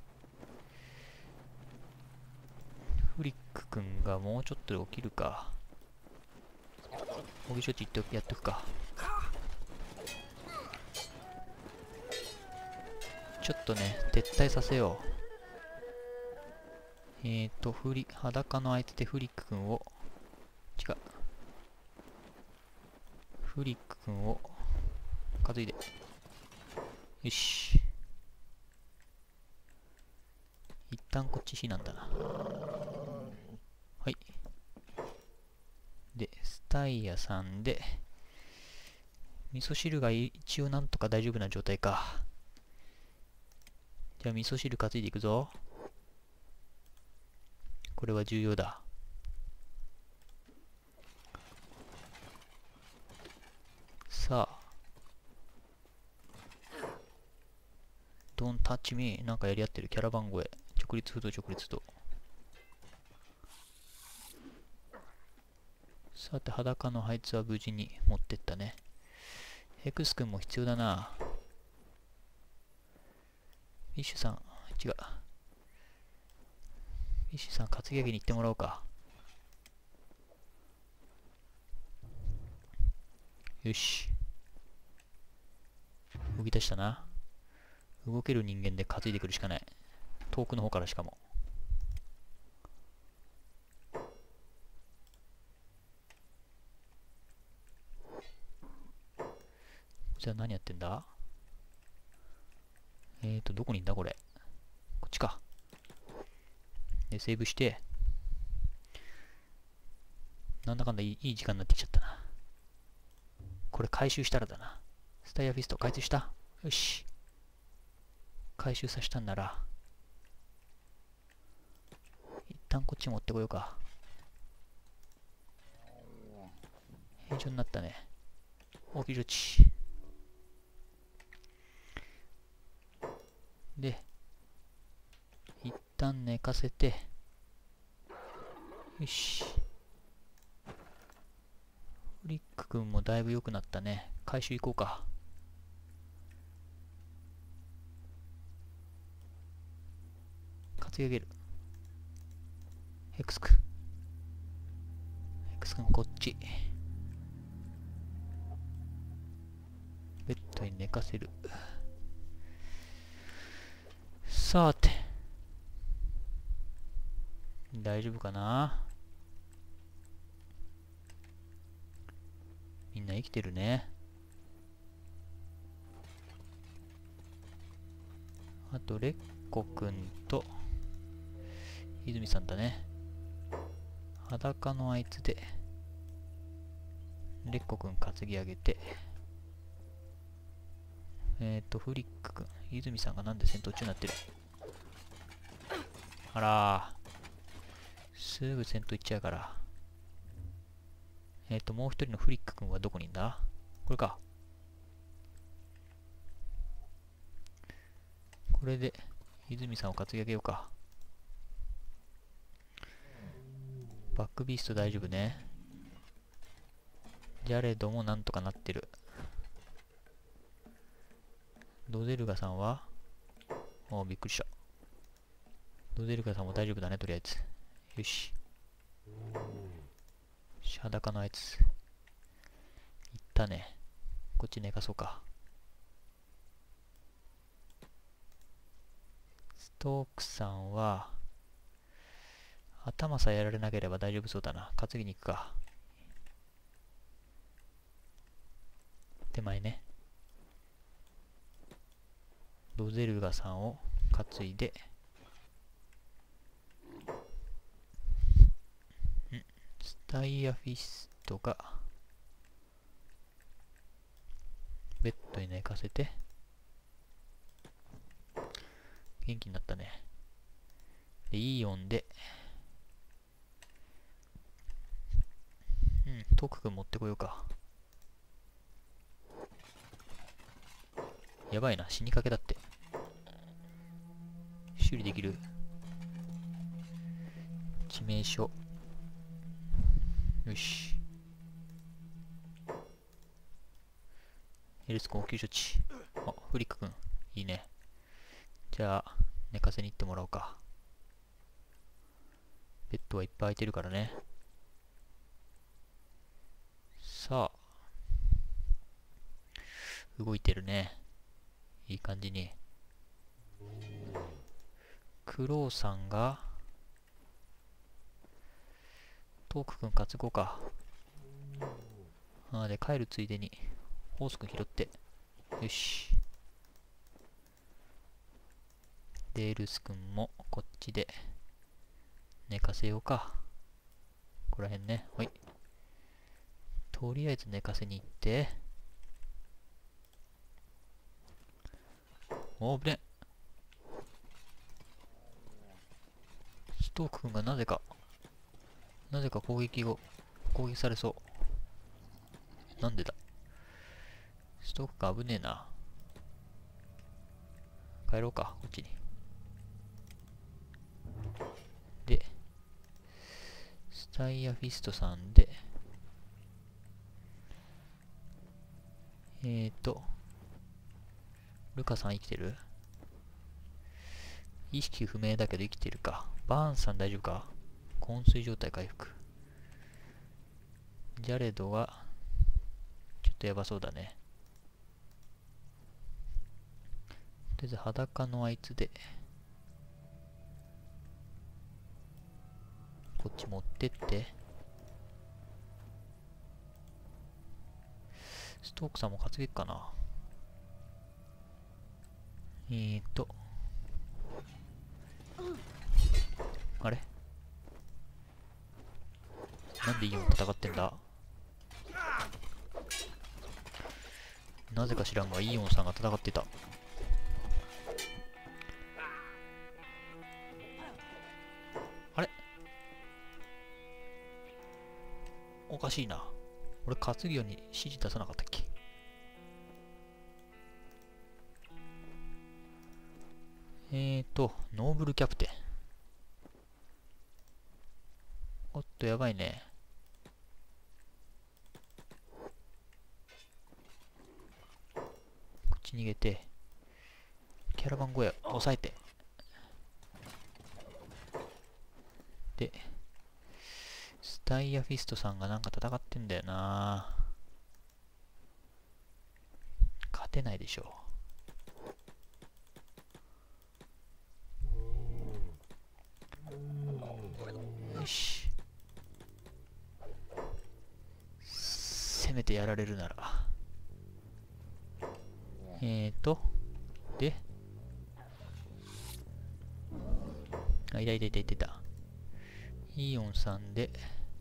フリックくんがもうちょっとで起きるか。応急処置やっとくか。ちょっとね、撤退させよう。裸の相手でフリックくんを、違う。フリックくんを担いで。よし。一旦こっち避難だな。はい。で、スタイヤさんで、味噌汁が一応なんとか大丈夫な状態か。じゃあ味噌汁担いでいくぞ。これは重要だ。さあ。Don't touch me。なんかやり合ってる。キャラ番号へ。直立不動、直立不動。さて、裸のあいつは無事に持ってったね。ヘクス君も必要だな。フィッシュさん、違う。 ィッシュさん、担ぎ上げに行ってもらおうか。よし。動き出したな。動ける人間で担いでくるしかない。遠くの方からしかも。じゃあ何やってんだ？どこにいんだこれ。こっちか。で、セーブして、なんだかんだいい時間になってきちゃったな。これ回収したらだな。スタイアフィスト回収した？よし。回収させたんなら、一旦こっち持ってこようか。平常になったね。大きい処置。で、一旦寝かせて、よし。フリック君もだいぶ良くなったね。回収行こうか。担ぎ上げる。ヘクス君。ヘクス君こっち。ベッドに寝かせる。さて。大丈夫かな？みんな生きてるね。あと、レッコくんと、泉さんだね。裸のあいつで、レッコくん担ぎ上げて、フリックくん、泉さんがなんで戦闘中になってる？あらー、すぐ戦闘行っちゃうから。もう一人のフリックくんはどこにいんだ？これか。これで、泉さんを担ぎ上げようか。バックビースト大丈夫ね。じゃれどもなんとかなってる。ドゼルガさんはびっくりした。ドゼルガさんも大丈夫だね、とりあえず。よし。裸のあいつ。いったね。こっち寝かそうか。ストークさんは、頭さえやられなければ大丈夫そうだな。担ぎに行くか。手前ね。ドゼルガさんを担いで、スタイアフィストが、ベッドに寝かせて、元気になったね。で、イーオンで、トーク君持ってこようか。やばいな、死にかけだって。修理できる。致命傷。よし。エルス君応急処置。あ、フリック君。いいね。じゃあ、寝かせに行ってもらおうか。ベッドはいっぱい空いてるからね。さあ。動いてるね。いい感じに。クロウさんが、トーク君担ごうか。で、帰るついでに、ホース君拾って。よし。デールス君もこっちで寝かせようか。ここら辺ね。はい。とりあえず寝かせに行って。おー、ぶね。ストーク君がなぜか攻撃されそう。なんでだ。ストークが危ねえな。帰ろうか、こっちに。で、スタイアフィストさんで、ルカさん生きてる？意識不明だけど生きてるか。 バーンさん大丈夫か？昏睡状態回復。ジャレドがちょっとやばそうだね。とりあえず裸のあいつでこっち持ってって。ストークさんも担げっかな。あれなんでイオン戦ってんだ？なぜか知らんがイオンさんが戦ってた。あれおかしいな。俺担ぐように指示出さなかったっけ？ノーブルキャプテン。おっと、やばいね。こっち逃げて、キャラバン小屋押さえて。で、スタイヤフィストさんがなんか戦ってんだよな。勝てないでしょう。よし。せめてやられるなら。で、あ、いたいたいたいたいた。イオンさんで、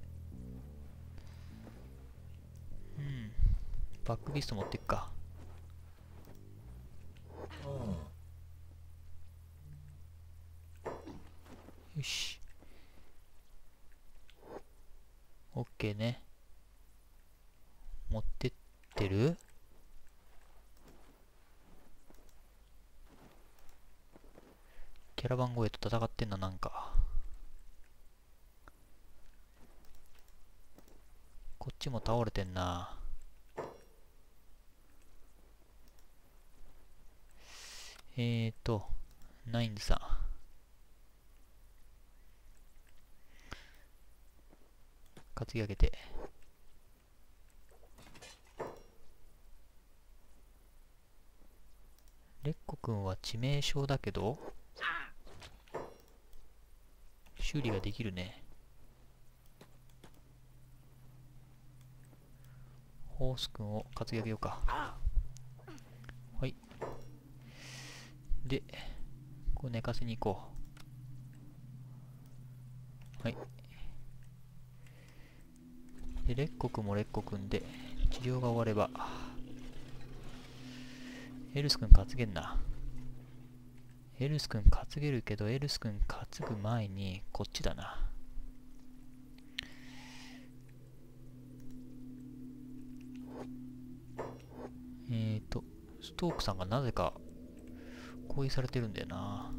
バックビスト持ってっか。よし。オッケーね。持ってってる？キャラバン声と戦ってんな、なんか。こっちも倒れてんな。ナインズさん。担ぎ上げて。レッコくんは致命傷だけど、修理ができるね。ホースくんを担ぎ上げようか。はい。で、こう寝かせに行こう。はい。で、レッコくんもレッコくんで、治療が終われば、エルスくん担げんな。エルスくん担げるけど、エルスくん担ぐ前に、こっちだな。ストークさんがなぜか攻撃されてるんだよな。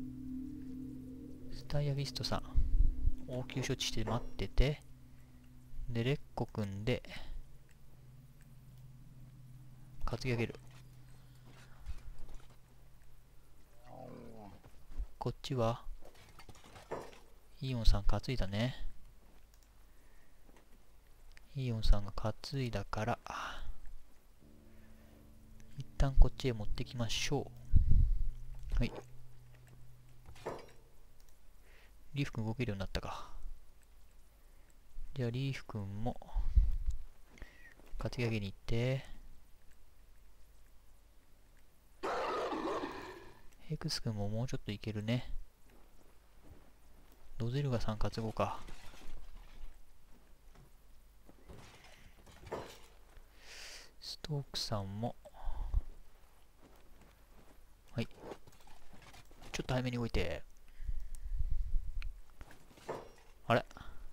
スタイヤビストさん、応急処置して待ってて、で、レッコくんで、担ぎ上げる。こっちは、イオンさん担いだね。イオンさんが担いだから、一旦こっちへ持ってきましょう。はい。リーフくん動けるようになったか。じゃあリーフくんも、担ぎ上げに行って、ヘクスくんももうちょっといけるね。ロゼルガさん担ごうか。ストークさんも、はい。ちょっと早めに動いて。あれ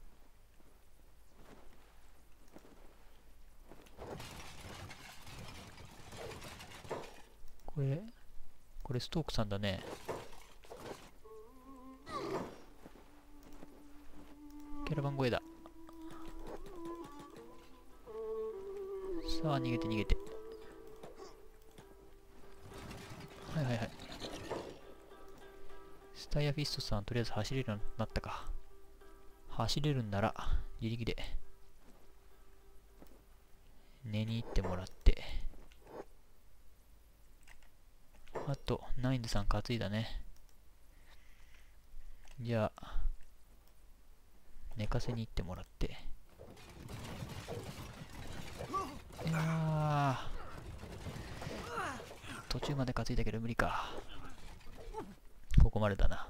これストークさんだね。キャラバン声だ。さあ、逃げて逃げて。はいはいはい。スタイヤフィストさん、とりあえず走れるようになったか。走れるんなら、自力で、寝に行ってもらって。あと、ナインズさん担いだね。じゃあ、寝かせに行ってもらって。いやー、途中まで担いだけど無理か。ここまでだな。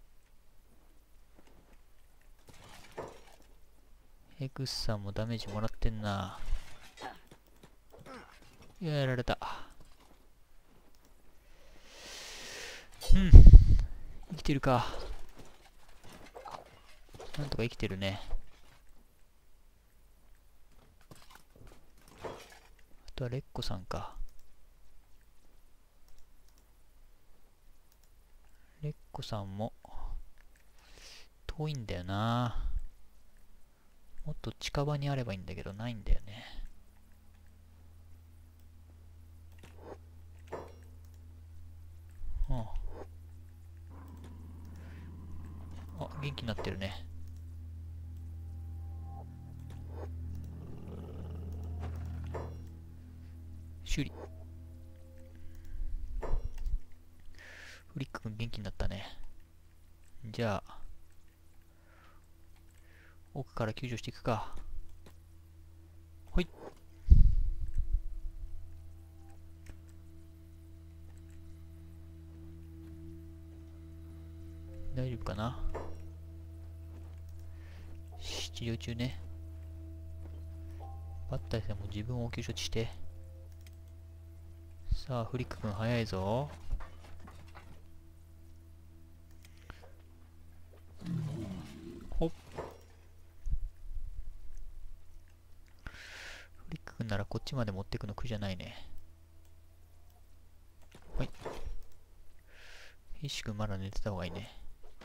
ヘクスさんもダメージもらってんな。やられた。うん。生きてるか。なんとか生きてるね。あとはレッコさんか。レッコさんも遠いんだよな。もっと近場にあればいいんだけど、ないんだよね。うん。あ、元気になってるね。修理。フリック君元気になったね。じゃあ、奥から救助していくか。ほい。大丈夫かな。治療中ね。バッタイさんも自分を応急処置して。さあ、フリック君早いぞ。ほっ。フリック君ならこっちまで持ってくの苦じゃないね。はい。フィッシュ君まだ寝てた方がいいね。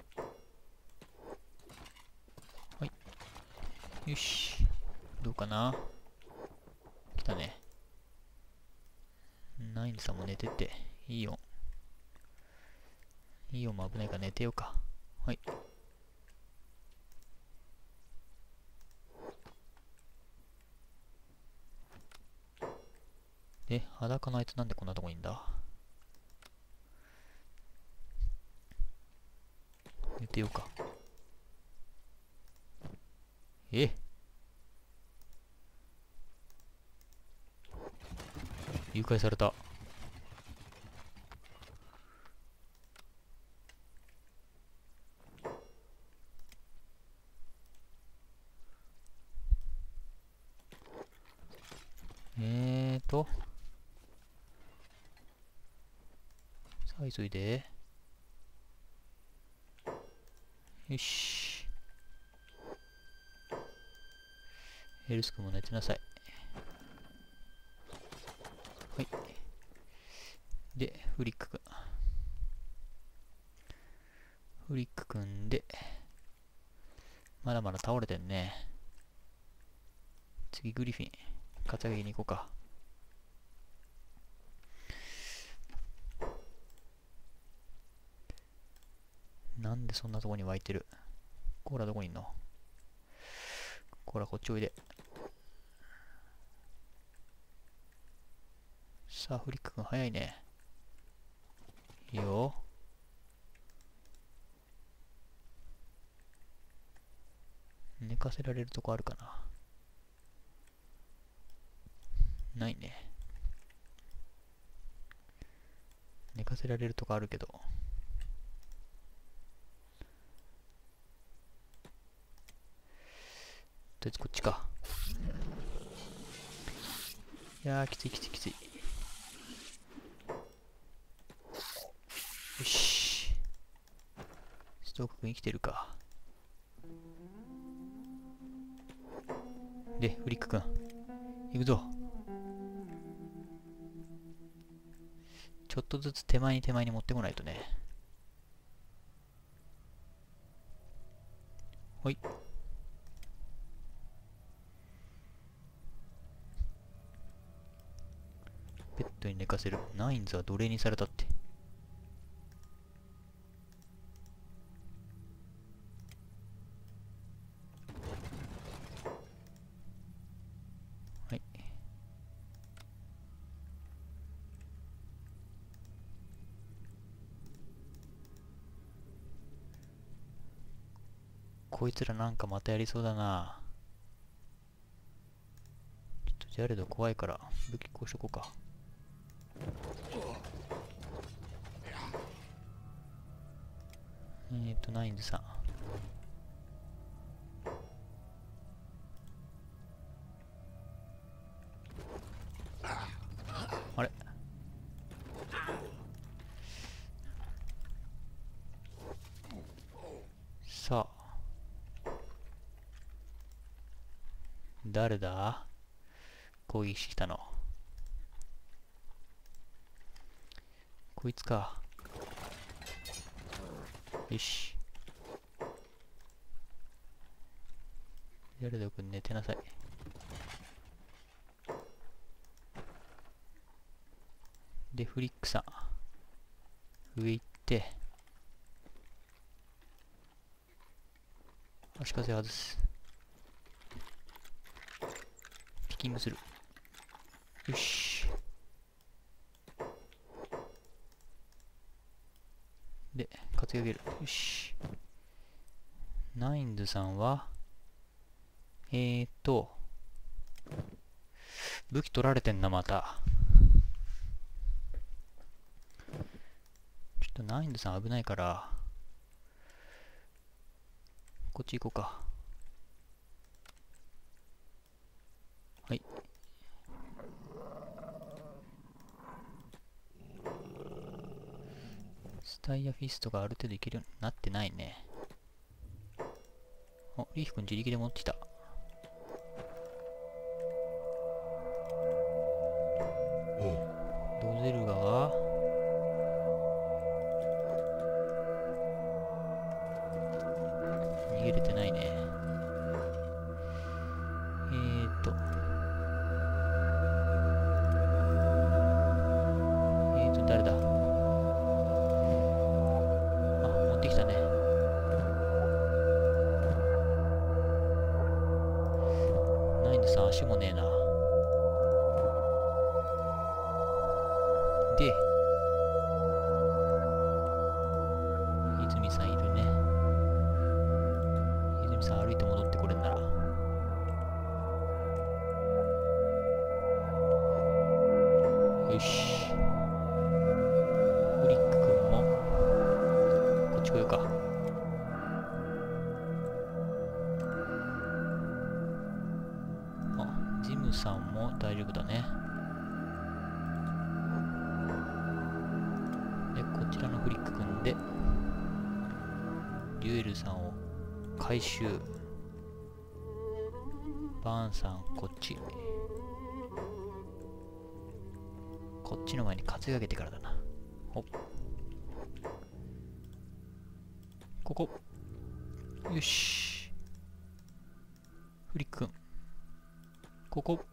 はい。よし。どうかな。来たね。ナインさんも寝てて。いいよ。いいよも危ないから寝てようか。はい。で、裸のあいつなんでこんなとこにいんだ。寝てようか。誘拐された。さあ急いで。よし。エルス君も寝てなさい。はい。で、フリック君。フリック君で、まだまだ倒れてんね。次、グリフィン。担ぎに行こうか。なんでそんなとこに湧いてる。コーラどこにいんの。コーラこっちおいで。さあ、フリック君早いね。いいよ。寝かせられるとこあるかな。ないね。寝かせられるとこあるけど。とりあえずこっちか。いやー、きついきついきつい。よし。ストーク君生きてるか。で、フリック君。行くぞ。ちょっとずつ手前に持ってこないとね。ほい。ベッドに寝かせる。ナインズは奴隷にされたって。 こいつらなんかまたやりそうだな。ちょっとジャレド怖いから武器こうしとこうか。ナインズさん。あれ、さあ誰だ攻撃してきたの。こいつか。よし、ジャレド君寝てなさい。でフリックさん上行って足かせ外す。ピッキングする。よし。で担ぎ上げる。よし。ナインズさんは武器取られてんな。またちょっとナインズさん危ないからこっち行こうか。はい。スタイヤフィストがある程度いけるようになってないね。お、リーフ君自力で持ってきた。ドゼルガは逃げれてないね。誰だ。あ、持ってきたね。ナインズさん足もねえな。で泉さんいるね。泉さん歩いて戻ってこれんなら。よし。フリック君もこっち来ようか。あ、ジムさんも大丈夫だね。でこちらのフリック君でデュエルさんを回収。バーンさんこっち。こっちの前に担ぎ上げてからだな。ほっ、ここ。よし。フリック君ここ。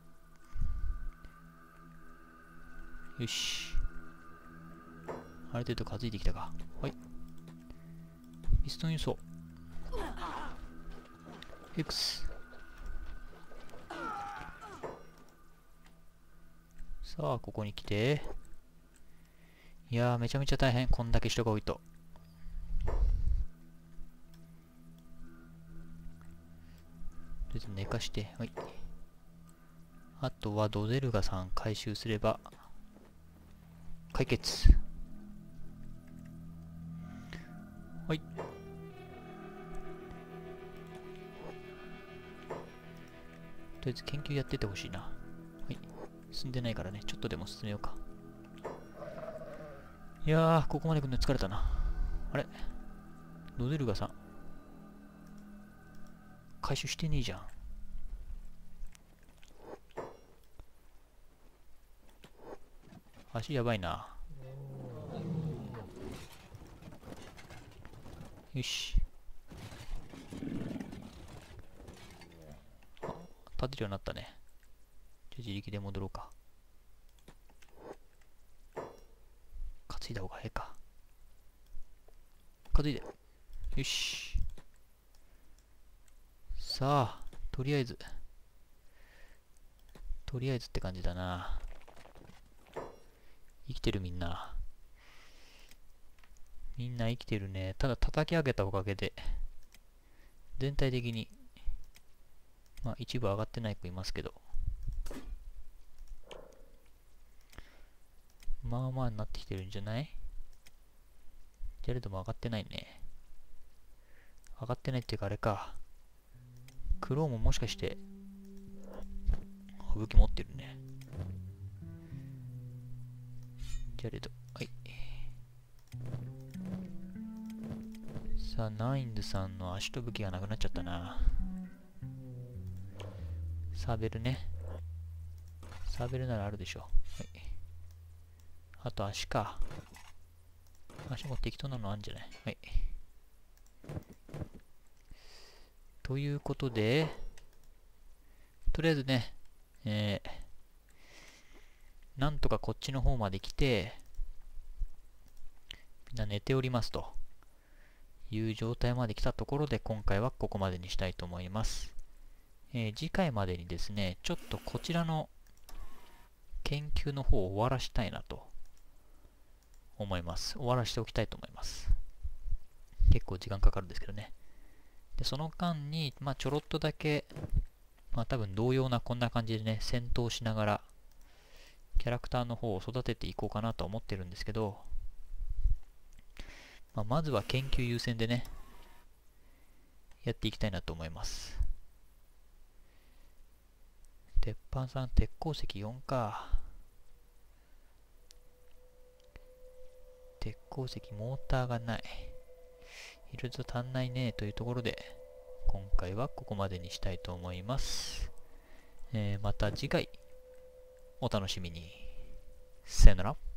よし。ある程度担いできたか。はい。ピストン輸送 X。 さあここに来て、いやーめちゃめちゃ大変。こんだけ人が多いと。とりあえず寝かして、はい。あとはドゼルガさん回収すれば解決。はい。とりあえず研究やっててほしいな。はい。進んでないからね、ちょっとでも進めようか。いやー、ここまで来るの疲れたな。あれ、ドゼルガさん回収してねえじゃん。足やばいな。よし。あ、立てるようになったね。じゃあ自力で戻ろうか。担いだ方がええか。担いで。よし。さあ、とりあえずって感じだな。生きてるみんな。みんな生きてるね。ただ叩き上げたおかげで全体的に、まあ一部上がってない子いますけど、まあまあになってきてるんじゃない？けれども上がってないね。上がってないっていうかあれか。クローももしかして、武器持ってるね。けれど、はい。さあ、ナインズさんの足と武器がなくなっちゃったな。サーベルね。サーベルならあるでしょ。はい。あと足か。足も適当なのあるんじゃない？はい。ということで、とりあえずね、なんとかこっちの方まで来て、みんな寝ておりますという状態まで来たところで、今回はここまでにしたいと思います。次回までにですね、ちょっとこちらの研究の方を終わらしたいなと思います。終わらしておきたいと思います。結構時間かかるんですけどね。で、その間に、まあちょろっとだけ、まあ多分同様なこんな感じでね、戦闘しながら、キャラクターの方を育てていこうかなと思ってるんですけど、まあ、まずは研究優先でね、やっていきたいなと思います。鉄板さん、鉄鉱石4か。鉄鉱石、モーターがない。いると足んないねというところで、今回はここまでにしたいと思います。また次回、お楽しみに。さよなら。